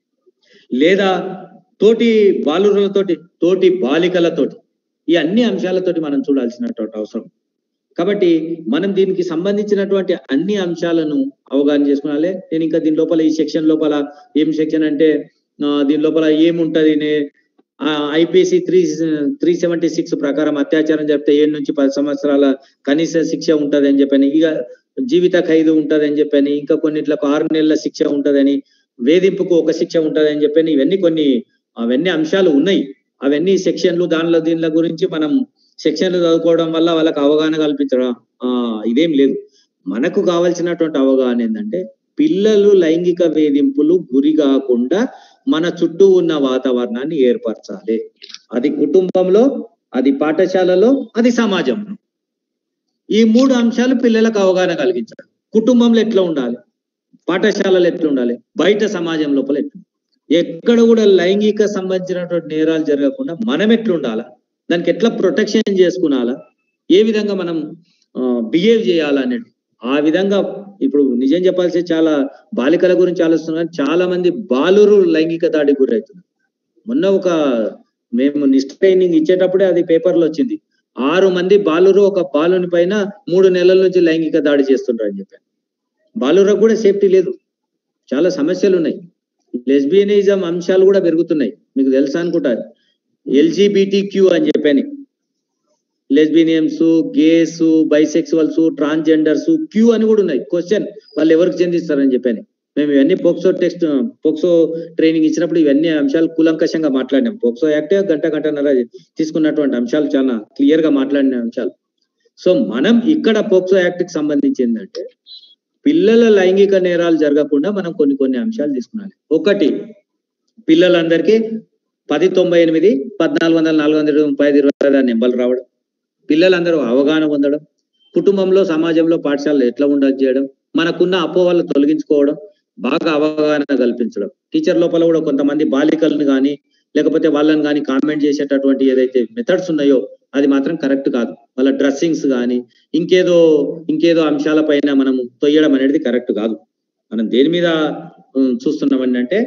లేదా తోటి బాలురులతోటి, తోటి బాలికలతోటి, ఈ అన్ని అంశాలతోటి మనం చూడాల్సినటువంటి అవసరం. కాబట్టి మనం దీనికి సంబంధించినటువంటి అన్ని అంశాలను అవగాహన చేసుకోవాలి. నేను ఇంకా దీని లోపల ఈ సెక్షన్ లోపల ఏం సెక్షన్ అంటే దీని లోపల ఏముంటది, IPC three three seventy six ప్రకారం అత్యాచారం జరిపితే ఏడు నుంచి పది సంవత్సరాల కనీస శిక్ష ఉంటది అని చెప్పని, ఇక జీవిత ఖైదు ఉంటది అని చెప్పని, ఇంకా కొన్నిట్లకు ఆరు నెలల శిక్ష ఉంటదని, వేధింపుకు ఒక శిక్ష ఉంటది అని చెప్పని, ఇవన్నీ కొన్ని అవన్నీ అంశాలు ఉన్నాయి. అవన్నీ సెక్షన్లు దానిలో దీనిల గురించి మనం సెక్షన్లు చదువుకోవడం వల్ల వాళ్ళకి అవగాహన కల్పించడం ఆ ఇదేం లేదు. మనకు కావాల్సినటువంటి అవగాహన ఏంటంటే పిల్లలు లైంగిక వేధింపులు గురి కాకుండా మన చుట్టూ ఉన్న వాతావరణాన్ని ఏర్పరచాలి. అది కుటుంబంలో, అది పాఠశాలలో, అది సమాజంలో. ఈ మూడు అంశాలు పిల్లలకు అవగాహన కలిగించాలి. కుటుంబంలో ఎట్లా ఉండాలి, పాఠశాలలో ఎట్లా ఉండాలి, బయట సమాజం లోపల ఎట్లా, ఎక్కడ కూడా లైంగిక సంబంధించినటువంటి నేరాలు జరగకుండా మనం ఎట్లా ఉండాలా, దానికి ఎట్లా ప్రొటెక్షన్ చేసుకునాలా, ఏ విధంగా మనం బిహేవ్ చేయాలా అనేది. ఆ విధంగా ఇప్పుడు నిజం చెప్పాల్సి చాలా బాలికల గురించి ఆలోచిస్తున్నారు. చాలా మంది బాలురు లైంగిక దాడికి గురవుతున్నారు. మొన్న ఒక మేము నిష్ట ట్రైనింగ్ ఇచ్చేటప్పుడే అది పేపర్లో వచ్చింది. ఆరు మంది బాలురు ఒక బాలుని పైన మూడు నెలల నుంచి లైంగిక దాడి చేస్తుంటారు అని చెప్పారు. బాలురకు కూడా సేఫ్టీ లేదు, చాలా సమస్యలు ఉన్నాయి. లెస్బియనిజం అంశాలు కూడా పెరుగుతున్నాయి, మీకు తెలుసా అనుకుంటారు. ఎల్జీబీటీ క్యూ అని చెప్పని, lesbians, gays, bisexuals, transgenders, Q అని కూడా ఉన్నాయి. క్వశ్చన్ వాళ్ళు ఎవరికి చెందిస్తారని చెప్పని మేము ఇవన్నీ పోక్సో టెక్స్ట్ పోక్సో ట్రైనింగ్ ఇచ్చినప్పుడు ఇవన్నీ అంశాలు కూలంకషంగా మాట్లాడినాం. పోక్సో యాక్ట్ గంట గంటన్నర తీసుకున్నటువంటి అంశాలు చాలా క్లియర్ గా మాట్లాడిన అంశాలు. సో మనం ఇక్కడ పోక్సో యాక్ట్ కి సంబంధించి ఏంటంటే పిల్లల లైంగిక నేరాలు జరగకుండా మనం కొన్ని కొన్ని అంశాలు తీసుకున్నాలి. ఒకటి, పిల్లలందరికీ పది తొంభై ఎనిమిది పద్నాలుగు వందల నాలుగు వందల ముప్పై ఐదు ఇరవై నెంబర్లు రావడం, పిల్లలందరూ అవగాహన పొందడం, కుటుంబంలో, సమాజంలో, పాఠశాలలో ఎట్లా ఉండాలి చేయడం, మనకున్న అపోహలు తొలగించుకోవడం, బాగా అవగాహన కల్పించడం. టీచర్ లోపల కూడా కొంతమంది బాలికలను కానీ లేకపోతే వాళ్ళని కానీ కామెంట్ చేసేటటువంటి ఏదైతే మెథడ్స్ ఉన్నాయో అది మాత్రం కరెక్ట్ కాదు. వాళ్ళ డ్రెస్సింగ్స్ కానీ ఇంకేదో ఇంకేదో అంశాల పైన మనం తొయ్యడం అనేది కరెక్ట్ కాదు. మనం దేని మీద చూస్తున్నామని అంటే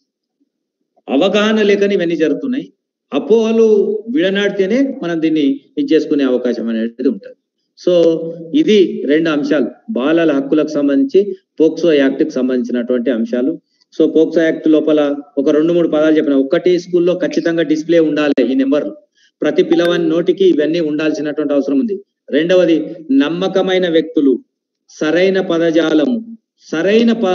అవగాహన లేకని ఇవన్నీ జరుగుతున్నాయి. అపోహలు విడనాడితేనే మనం దీన్ని ఇది చేసుకునే అవకాశం అనేది ఉంటుంది. సో ఇది రెండు అంశాలు, బాలల హక్కులకు సంబంధించి పోక్సో యాక్ట్ కి సంబంధించినటువంటి అంశాలు. సో పోక్సో యాక్ట్ లోపల ఒక రెండు మూడు పదాలు చెప్పిన. ఒకటి, స్కూల్లో ఖచ్చితంగా డిస్ప్లే ఉండాలి ఈ నెంబర్లు, ప్రతి పిల్లవాని నోటికి ఇవన్నీ ఉండాల్సినటువంటి అవసరం ఉంది. రెండవది, నమ్మకమైన వ్యక్తులు, సరైన పదజాలము, సరైన ప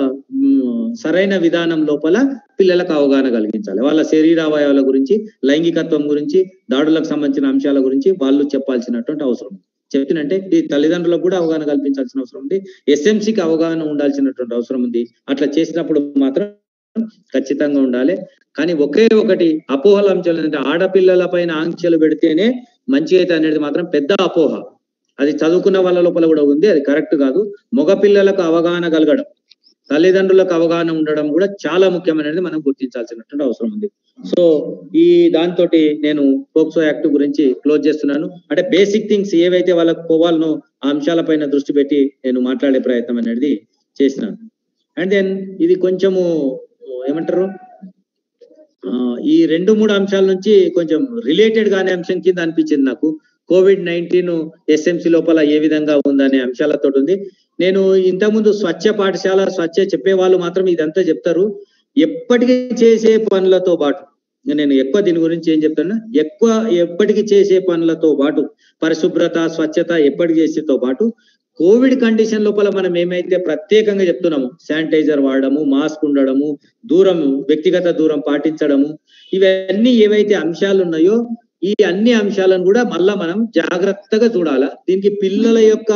సరైన విధానం లోపల పిల్లలకు అవగాహన కలిగించాలి. వాళ్ళ శరీరావయవాల గురించి, లైంగికత్వం గురించి, దాడులకు సంబంధించిన అంశాల గురించి వాళ్ళు చెప్పాల్సినటువంటి అవసరం చెప్పినంటే ఈ తల్లిదండ్రులకు కూడా అవగాహన కల్పించాల్సిన అవసరం ఉంది. ఎస్ఎంసీకి అవగాహన ఉండాల్సినటువంటి అవసరం ఉంది. అట్లా చేసినప్పుడు మాత్రం ఖచ్చితంగా ఉండాలి. కానీ ఒకే ఒకటి అపోహల అంశాలు అంటే ఆడపిల్లల పైన ఆంక్షలు పెడితేనే మంచి అయితే అనేది మాత్రం పెద్ద అపోహ. అది చదువుకున్న వాళ్ళ లోపల కూడా ఉంది, అది కరెక్ట్ కాదు. మగపిల్లలకు అవగాహన కలగడం, తల్లిదండ్రులకు అవగాహన ఉండడం కూడా చాలా ముఖ్యమైనది, మనం గుర్తించాల్సినటువంటి అవసరం ఉంది. సో ఈ దాంతో నేను పోక్సో యాక్ట్ గురించి క్లోజ్ చేస్తున్నాను. అంటే బేసిక్ థింగ్స్ ఏవైతే వాళ్ళకు పోవాలనో ఆ అంశాలపైన దృష్టి పెట్టి నేను మాట్లాడే ప్రయత్నం అనేది చేసినాను. అండ్ దెన్ ఇది కొంచెము ఏమంటారు, ఈ రెండు మూడు అంశాల నుంచి కొంచెం రిలేటెడ్ గానే అంశం కింద అనిపించింది నాకు. కోవిడ్ నైన్టీన్ ఎస్ఎంసి లోపల ఏ విధంగా ఉందనే అంశాలతో ఉంది. నేను ఇంతకుముందు స్వచ్ఛ పాఠశాల, స్వచ్ఛ చెప్పే వాళ్ళు మాత్రం ఇదంతా చెప్తారు. ఎప్పటికీ చేసే పనులతో పాటు నేను ఎక్కువ దీని గురించి ఏం చెప్తాను, ఎక్కువ ఎప్పటికీ చేసే పనులతో పాటు పరిశుభ్రత, స్వచ్ఛత ఎప్పటికీ చేసేతో పాటు కోవిడ్ కండిషన్ లోపల మనం ఏమైతే ప్రత్యేకంగా చెప్తున్నాము, శానిటైజర్ వాడడము, మాస్క్ ఉండడము, దూరం, వ్యక్తిగత దూరం పాటించడము, ఇవన్నీ ఏవైతే అంశాలు ఉన్నాయో ఈ అన్ని అంశాలను కూడా మళ్ళా మనం జాగ్రత్తగా చూడాలా. దీనికి పిల్లల యొక్క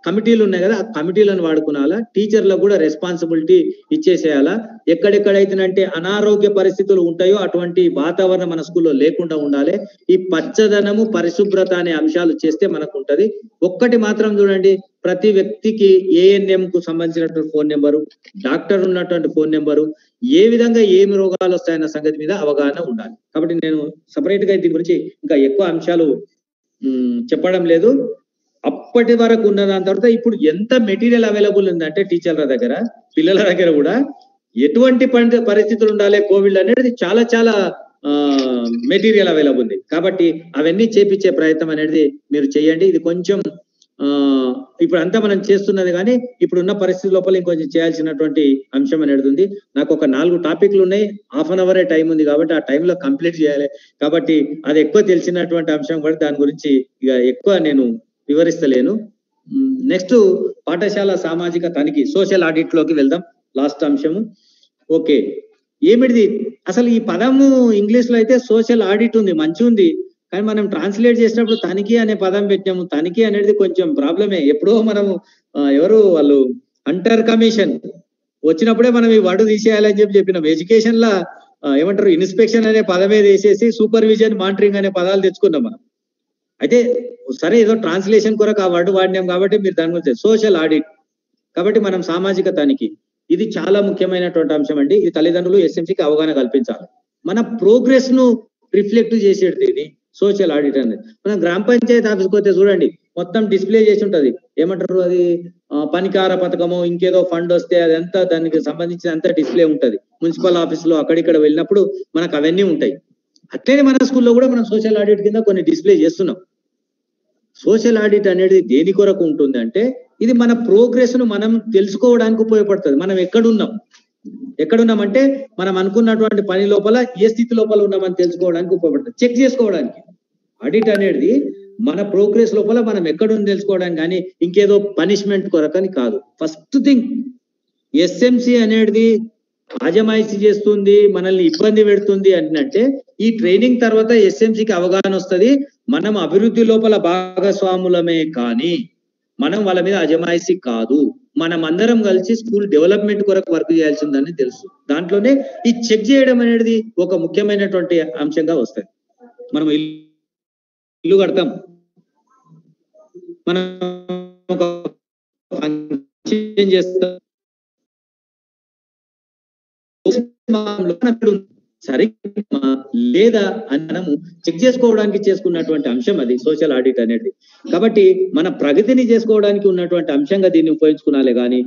కమిటీలు ఉన్నాయి కదా, ఆ కమిటీలను వాడుకునాలా, టీచర్లకు కూడా రెస్పాన్సిబిలిటీ ఇచ్చేసేయాలా. ఎక్కడెక్కడైతేనంటే అనారోగ్య పరిస్థితులు ఉంటాయో అటువంటి వాతావరణం మన స్కూల్లో లేకుండా ఉండాలి. ఈ పచ్చదనము పరిశుభ్రత అనే అంశాలు చేస్తే మనకు ఉంటది. ఒక్కటి మాత్రం చూడండి, ప్రతి వ్యక్తికి ఏఎన్ఎం కు సంబంధించినటువంటి ఫోన్ నెంబరు, డాక్టర్ ఉన్నటువంటి ఫోన్ నెంబరు, ఏ విధంగా ఏమి రోగాలు వస్తాయన్న సంగతి మీద అవగాహన ఉండాలి. కాబట్టి నేను సపరేట్ గా దీని గురించి ఇంకా ఎక్కువ అంశాలు చెప్పడం లేదు. అప్పటి వరకు ఉన్న దాని తర్వాత ఇప్పుడు ఎంత మెటీరియల్ అవైలబుల్ ఉందంటే టీచర్ల దగ్గర, పిల్లల దగ్గర కూడా ఎటువంటి పరిస్థితులు ఉండాలి కోవిడ్ అనేది చాలా చాలా ఆ మెటీరియల్ అవైలబుల్ ఉంది. కాబట్టి అవన్నీ చేపించే ప్రయత్నం అనేది మీరు చేయండి. ఇది కొంచెం ఆ ఇప్పుడు అంతా మనం చేస్తున్నది కానీ ఇప్పుడున్న పరిస్థితి లోపల ఇంకొంచెం చేయాల్సినటువంటి అంశం అనేది ఉంది. నాకు ఒక నాలుగు టాపిక్లు ఉన్నాయి, హాఫ్ అన్ అవరే టైం ఉంది కాబట్టి ఆ టైంలో కంప్లీట్ చేయాలి. కాబట్టి అది ఎక్కువ తెలిసినటువంటి అంశం కూడా దాని గురించి ఇక ఎక్కువ నేను వివరిస్తలేను. నెక్స్ట్ పాఠశాల సామాజిక తనిఖీ, సోషల్ ఆడిట్ లోకి వెళ్దాం. లాస్ట్ అంశము. ఓకే, ఏమిటిది అసలు ఈ పదము ఇంగ్లీష్ లో అయితే సోషల్ ఆడిట్ ఉంది, మంచి ఉంది, కానీ మనం ట్రాన్స్లేట్ చేసినప్పుడు తనిఖీ అనే పదం పెట్టినాము. తనిఖీ అనేది కొంచెం ప్రాబ్లమే. ఎప్పుడో మనము ఎవరు వాళ్ళు హంటర్ కమిషన్ వచ్చినప్పుడే మనం ఈ వర్డ్ తీసేయాలని చెప్పి చెప్పినాం. ఎడ్యుకేషన్ లా ఏమంటారు, ఇన్స్పెక్షన్ అనే పదమే తీసేసి సూపర్విజన్ మానిటరింగ్ అనే పదాలు తెచ్చుకున్నాం మనం. అయితే సరే ఏదో ట్రాన్స్లేషన్ కొరకు ఆ వర్డ్ వాడినాం కాబట్టి మీరు దాని గురించి సోషల్ ఆడిట్. కాబట్టి మనం సామాజిక తనిఖీ, ఇది చాలా ముఖ్యమైనటువంటి అంశం అండి. ఇది తల్లిదండ్రులు ఎస్ఎంసీకి అవగాహన కల్పించాలి. మన ప్రోగ్రెస్ ను రిఫ్లెక్ట్ చేసేది ఇది సోషల్ ఆడిట్ అనేది. మనం గ్రామ పంచాయతీ ఆఫీస్కి పోతే చూడండి, మొత్తం డిస్ప్లే చేసి ఉంటది. ఏమంటారు అది పనికార పథకము, ఇంకేదో ఫండ్ వస్తే అదంతా దానికి సంబంధించిన అంతా డిస్ప్లే ఉంటది. మున్సిపల్ ఆఫీస్ లో అక్కడిక్కడ వెళ్ళినప్పుడు మనకు అవన్నీ ఉంటాయి. అట్లనే మన స్కూల్లో కూడా మనం సోషల్ ఆడిట్ కింద కొన్ని డిస్ప్లే చేస్తున్నాం. సోషల్ ఆడిట్ అనేది దేని కొరకు ఉంటుంది అంటే, ఇది మన ప్రోగ్రెస్ ను మనం తెలుసుకోవడానికి ఉపయోగపడుతుంది. మనం ఎక్కడున్నాం ఎక్కడున్నామంటే మనం అనుకున్నటువంటి పని లోపల ఏ స్థితి లోపల ఉన్నామని తెలుసుకోవడానికి ఉపయోగపడుతుంది, చెక్ చేసుకోవడానికి. ఆడిట్ అనేది మన ప్రోగ్రెస్ లోపల మనం ఎక్కడుంది తెలుసుకోవడానికి, కానీ ఇంకేదో పనిష్మెంట్ కొరకని కాదు. ఫస్ట్ థింగ్, ఎస్ఎంసి అనేది ఆజమాయిషీ చేస్తుంది, మనల్ని ఇబ్బంది పెడుతుంది అంటే ఈ ట్రైనింగ్ తర్వాత ఎస్ఎంసికి అవగాహన వస్తుంది. మనం అభివృద్ధి లోపల భాగస్వాములమే కానీ మనం వాళ్ళ మీద అజమాయిషీ కాదు. మనం అందరం కలిసి స్కూల్ డెవలప్మెంట్ కొరకు వర్క్ చేయాల్సిందని తెలుసు. దాంట్లోనే ఈ చెక్ చేయడం అనేది ఒక ముఖ్యమైనటువంటి అంశంగా వస్తుంది. మనం ఇల్లు కడతాం, మనం ఒక ఫంక్షన్ చేస్తాం, సరే లేదా అని మనము చెక్ చేసుకోవడానికి చేసుకున్నటువంటి అంశం అది సోషల్ ఆడిట్ అనేది. కాబట్టి మన ప్రగతిని చేసుకోవడానికి ఉన్నటువంటి అంశంగా దీన్ని ఉపయోగించుకునాలే కానీ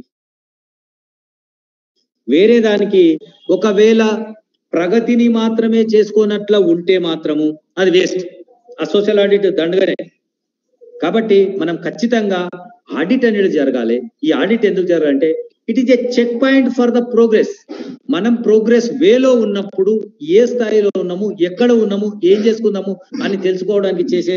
వేరే దానికి, ఒకవేళ ప్రగతిని మాత్రమే చేసుకోనట్ల ఉంటే మాత్రము అది వేస్ట్. ఆ సోషల్ ఆడిట్ దండగానే. కాబట్టి మనం ఖచ్చితంగా ఆడిట్ అనేది జరగాలి. ఈ ఆడిట్ ఎందుకు జరగాలంటే it is a check point for the progress. మనం ప్రోగ్రెస్ వేలో ఉన్నప్పుడు ఏ స్థాయిలో ఉన్నాము, ఎక్కడ ఉన్నాము, ఏం చేసుకున్నాము అని తెలుసుకోవడానికి చేసే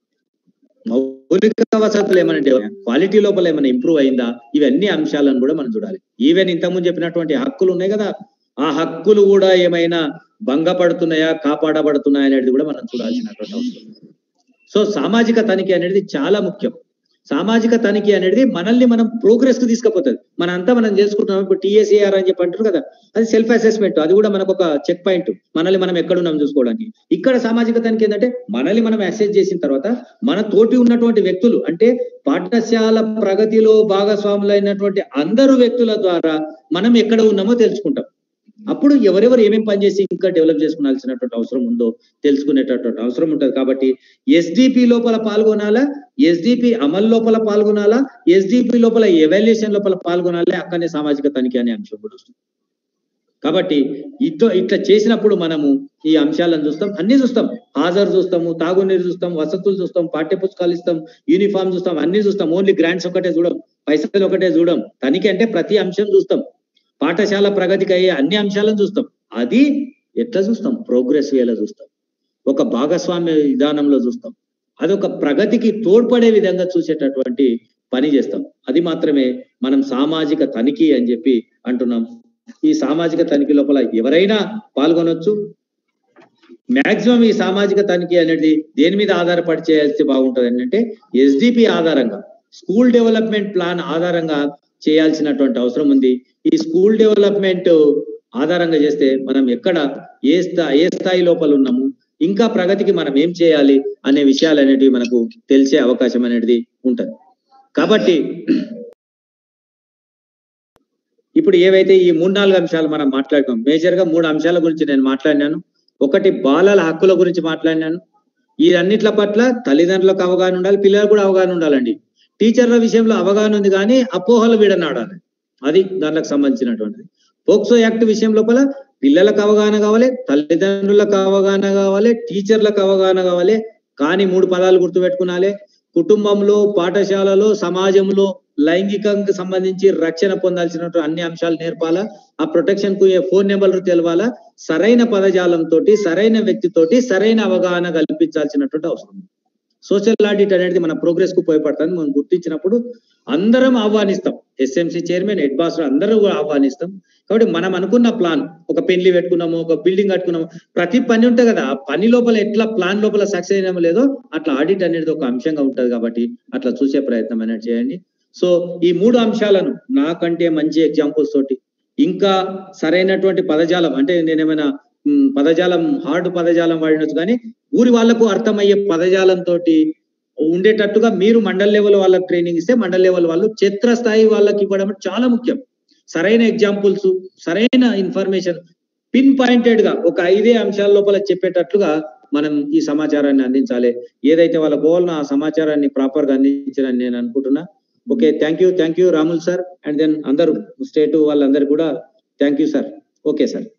మౌలిక వసతులు ఏమనంటే క్వాలిటీ లోపల ఏమైనా ఇంప్రూవ్ అయిందా, ఇవన్నీ అంశాలను కూడా మనం చూడాలి. ఈవెన్ ఇంతకుముందు చెప్పినటువంటి హక్కులు ఉన్నాయి కదా, ఆ హక్కులు కూడా ఏమైనా భంగపడుతున్నాయా, కాపాడబడుతున్నాయా అనేది కూడా మనం చూడాల్సినటువంటి అవసరం. సో సామాజిక తనిఖీ అనేది చాలా ముఖ్యం. సామాజిక తనిఖీ అనేది మనల్ని మనం ప్రోగ్రెస్ కు తీసుకుపోతుంది. మన అంతా మనం చేసుకుంటున్నాం. ఇప్పుడు టీఎస్ఏఆర్ అని చెప్పి అంటారు కదా, అది సెల్ఫ్ అసెస్మెంట్, అది కూడా మనకు ఒక చెక్ పాయింట్, మనల్ని మనం ఎక్కడున్నాం చూసుకోవడానికి. ఇక్కడ సామాజిక తనిఖీ ఏంటంటే మనల్ని మనం అసెస్ చేసిన తర్వాత మన తోటి ఉన్నటువంటి వ్యక్తులు, అంటే పాఠశాల ప్రగతిలో భాగస్వాములైనటువంటి అందరు వ్యక్తుల ద్వారా మనం ఎక్కడ ఉన్నామో తెలుసుకుంటాం. అప్పుడు ఎవరెవరు ఏమేం పనిచేసి ఇంకా డెవలప్ చేసుకునాల్సినటువంటి అవసరం ఉందో తెలుసుకునేటటువంటి అవసరం ఉంటుంది. కాబట్టి ఎస్డిపి లోపల పాల్గొనాలా, ఎస్డిపి అమలు లోపల పాల్గొనాలా, ఎస్డిపి లోపల ఎవాల్యుయేషన్ లోపల పాల్గొనాలి. అక్కడనే సామాజిక తనిఖీ అనే అంశం కూడా వస్తుంది. కాబట్టి ఇట్లా ఇట్లా చేసినప్పుడు మనము ఈ అంశాలను చూస్తాం, అన్ని చూస్తాం. హాజరు చూస్తాము, తాగునీరు చూస్తాం, వసతులు చూస్తాం, పాఠ్య పుస్తకాలు ఇస్తాం, యూనిఫామ్ చూస్తాం, అన్ని చూస్తాం. ఓన్లీ గ్రాంట్స్ ఒకటే చూడం, పైసలు ఒకటే చూడం. తనిఖీ అంటే ప్రతి అంశం చూస్తాం. పాఠశాల ప్రగతికి అయ్యే అన్ని అంశాలను చూస్తాం. అది ఎట్లా చూస్తాం? ప్రోగ్రెస్ వేలో చూస్తాం, ఒక భాగస్వామ్య విధానంలో చూస్తాం. అదొక ప్రగతికి తోడ్పడే విధంగా చూసేటటువంటి పని చేస్తాం. అది మాత్రమే మనం సామాజిక తనిఖీ అని చెప్పి అంటున్నాం. ఈ సామాజిక తనిఖీ లోపల ఎవరైనా పాల్గొనొచ్చు. మాక్సిమం ఈ సామాజిక తనిఖీ అనేది దేని మీద ఆధారపడి చేయాల్సి బాగుంటుంది అంటే ఎస్డిపి ఆధారంగా, స్కూల్ డెవలప్మెంట్ ప్లాన్ ఆధారంగా చేయాల్సినటువంటి అవసరం ఉంది. ఈ స్కూల్ డెవలప్మెంట్ ఆధారంగా చేస్తే మనం ఎక్కడ ఏ స్థాయి ఏ స్థాయి లోపల ఉన్నాము, ఇంకా ప్రగతికి మనం ఏం చేయాలి అనే విషయాలు అనేటివి మనకు తెలిసే అవకాశం అనేది ఉంటుంది. కాబట్టి ఇప్పుడు ఏవైతే ఈ మూడు నాలుగు అంశాలు మనం మాట్లాడుకున్నాం, మేజర్ గా మూడు అంశాల గురించి నేను మాట్లాడినాను. ఒకటి బాలల హక్కుల గురించి మాట్లాడినాను. ఈ అన్నిట్ల పట్ల తల్లిదండ్రులకు అవగాహన ఉండాలి, పిల్లలకు కూడా అవగాహన ఉండాలండి. టీచర్ల విషయంలో అవగాహన ఉంది కానీ అపోహలు వీడనాడాలి, అది దానికి సంబంధించినటువంటిది. పోక్సో యాక్ట్ విషయం లోపల పిల్లలకు అవగాహన కావాలి, తల్లిదండ్రులకు అవగాహన కావాలి, టీచర్లకు అవగాహన కావాలి. కానీ మూడు పదాలు గుర్తుపెట్టుకునాలి: కుటుంబంలో, పాఠశాలలో, సమాజంలో లైంగికంగా సంబంధించి రక్షణ పొందాల్సినటువంటి అన్ని అంశాలు నేర్పాలా, ఆ ప్రొటెక్షన్ కు ఫోన్ నెంబర్లు తెలవాలా, సరైన పదజాలంతో సరైన వ్యక్తితోటి సరైన అవగాహన కల్పించాల్సినటువంటి అవసరం. సోషల్ ఆడిట్ అనేది మన ప్రోగ్రెస్ కు ఉపయోగపడుతుంది. మనం గుర్తించినప్పుడు అందరం ఆహ్వానిస్తాం, ఎస్ఎంసి చైర్మన్, హెడ్ బాస్ అందరూ కూడా ఆహ్వానిస్తాం. కాబట్టి మనం అనుకున్న ప్లాన్, ఒక పెళ్లి పెట్టుకున్నాము, ఒక బిల్డింగ్ కట్టుకున్నాము, ప్రతి పని ఉంటుంది కదా, ఆ పని లోపల ఎట్లా ప్లాన్ లోపల సక్సెస్ అయినా లేదో అట్లా ఆడిట్ అనేది ఒక అంశంగా ఉంటది. కాబట్టి అట్లా చూసే ప్రయత్నం అనేది చేయండి. సో ఈ మూడు అంశాలను నాకంటే మంచి ఎగ్జాంపుల్స్ తోటి, ఇంకా సరైనటువంటి పదజాలం, అంటే నేనేమైనా పదజాలం హార్డ్ పదజాలం వాడినచ్చు కానీ ఊరి వాళ్లకు అర్థమయ్యే పదజాలంతో ఉండేటట్టుగా మీరు మండల్ లెవెల్ వాళ్ళకి ట్రైనింగ్ ఇస్తే మండల్ లెవెల్ వాళ్ళు క్షేత్రస్థాయి వాళ్ళకి ఇవ్వడం చాలా ముఖ్యం. సరైన ఎగ్జాంపుల్స్, సరైన ఇన్ఫర్మేషన్ పిన్ పాయింటెడ్ గా ఒక ఐదే అంశాల లోపల చెప్పేటట్లుగా మనం ఈ సమాచారాన్ని అందించాలి. ఏదైతే వాళ్ళ గోల్న ఆ సమాచారాన్ని ప్రాపర్ గా అందించాలని నేను అనుకుంటున్నా. Okay, thank you thank you Ramul sir, and then అందరూ స్టేట్ వాళ్ళందరూ కూడా thank you sir. Okay sir.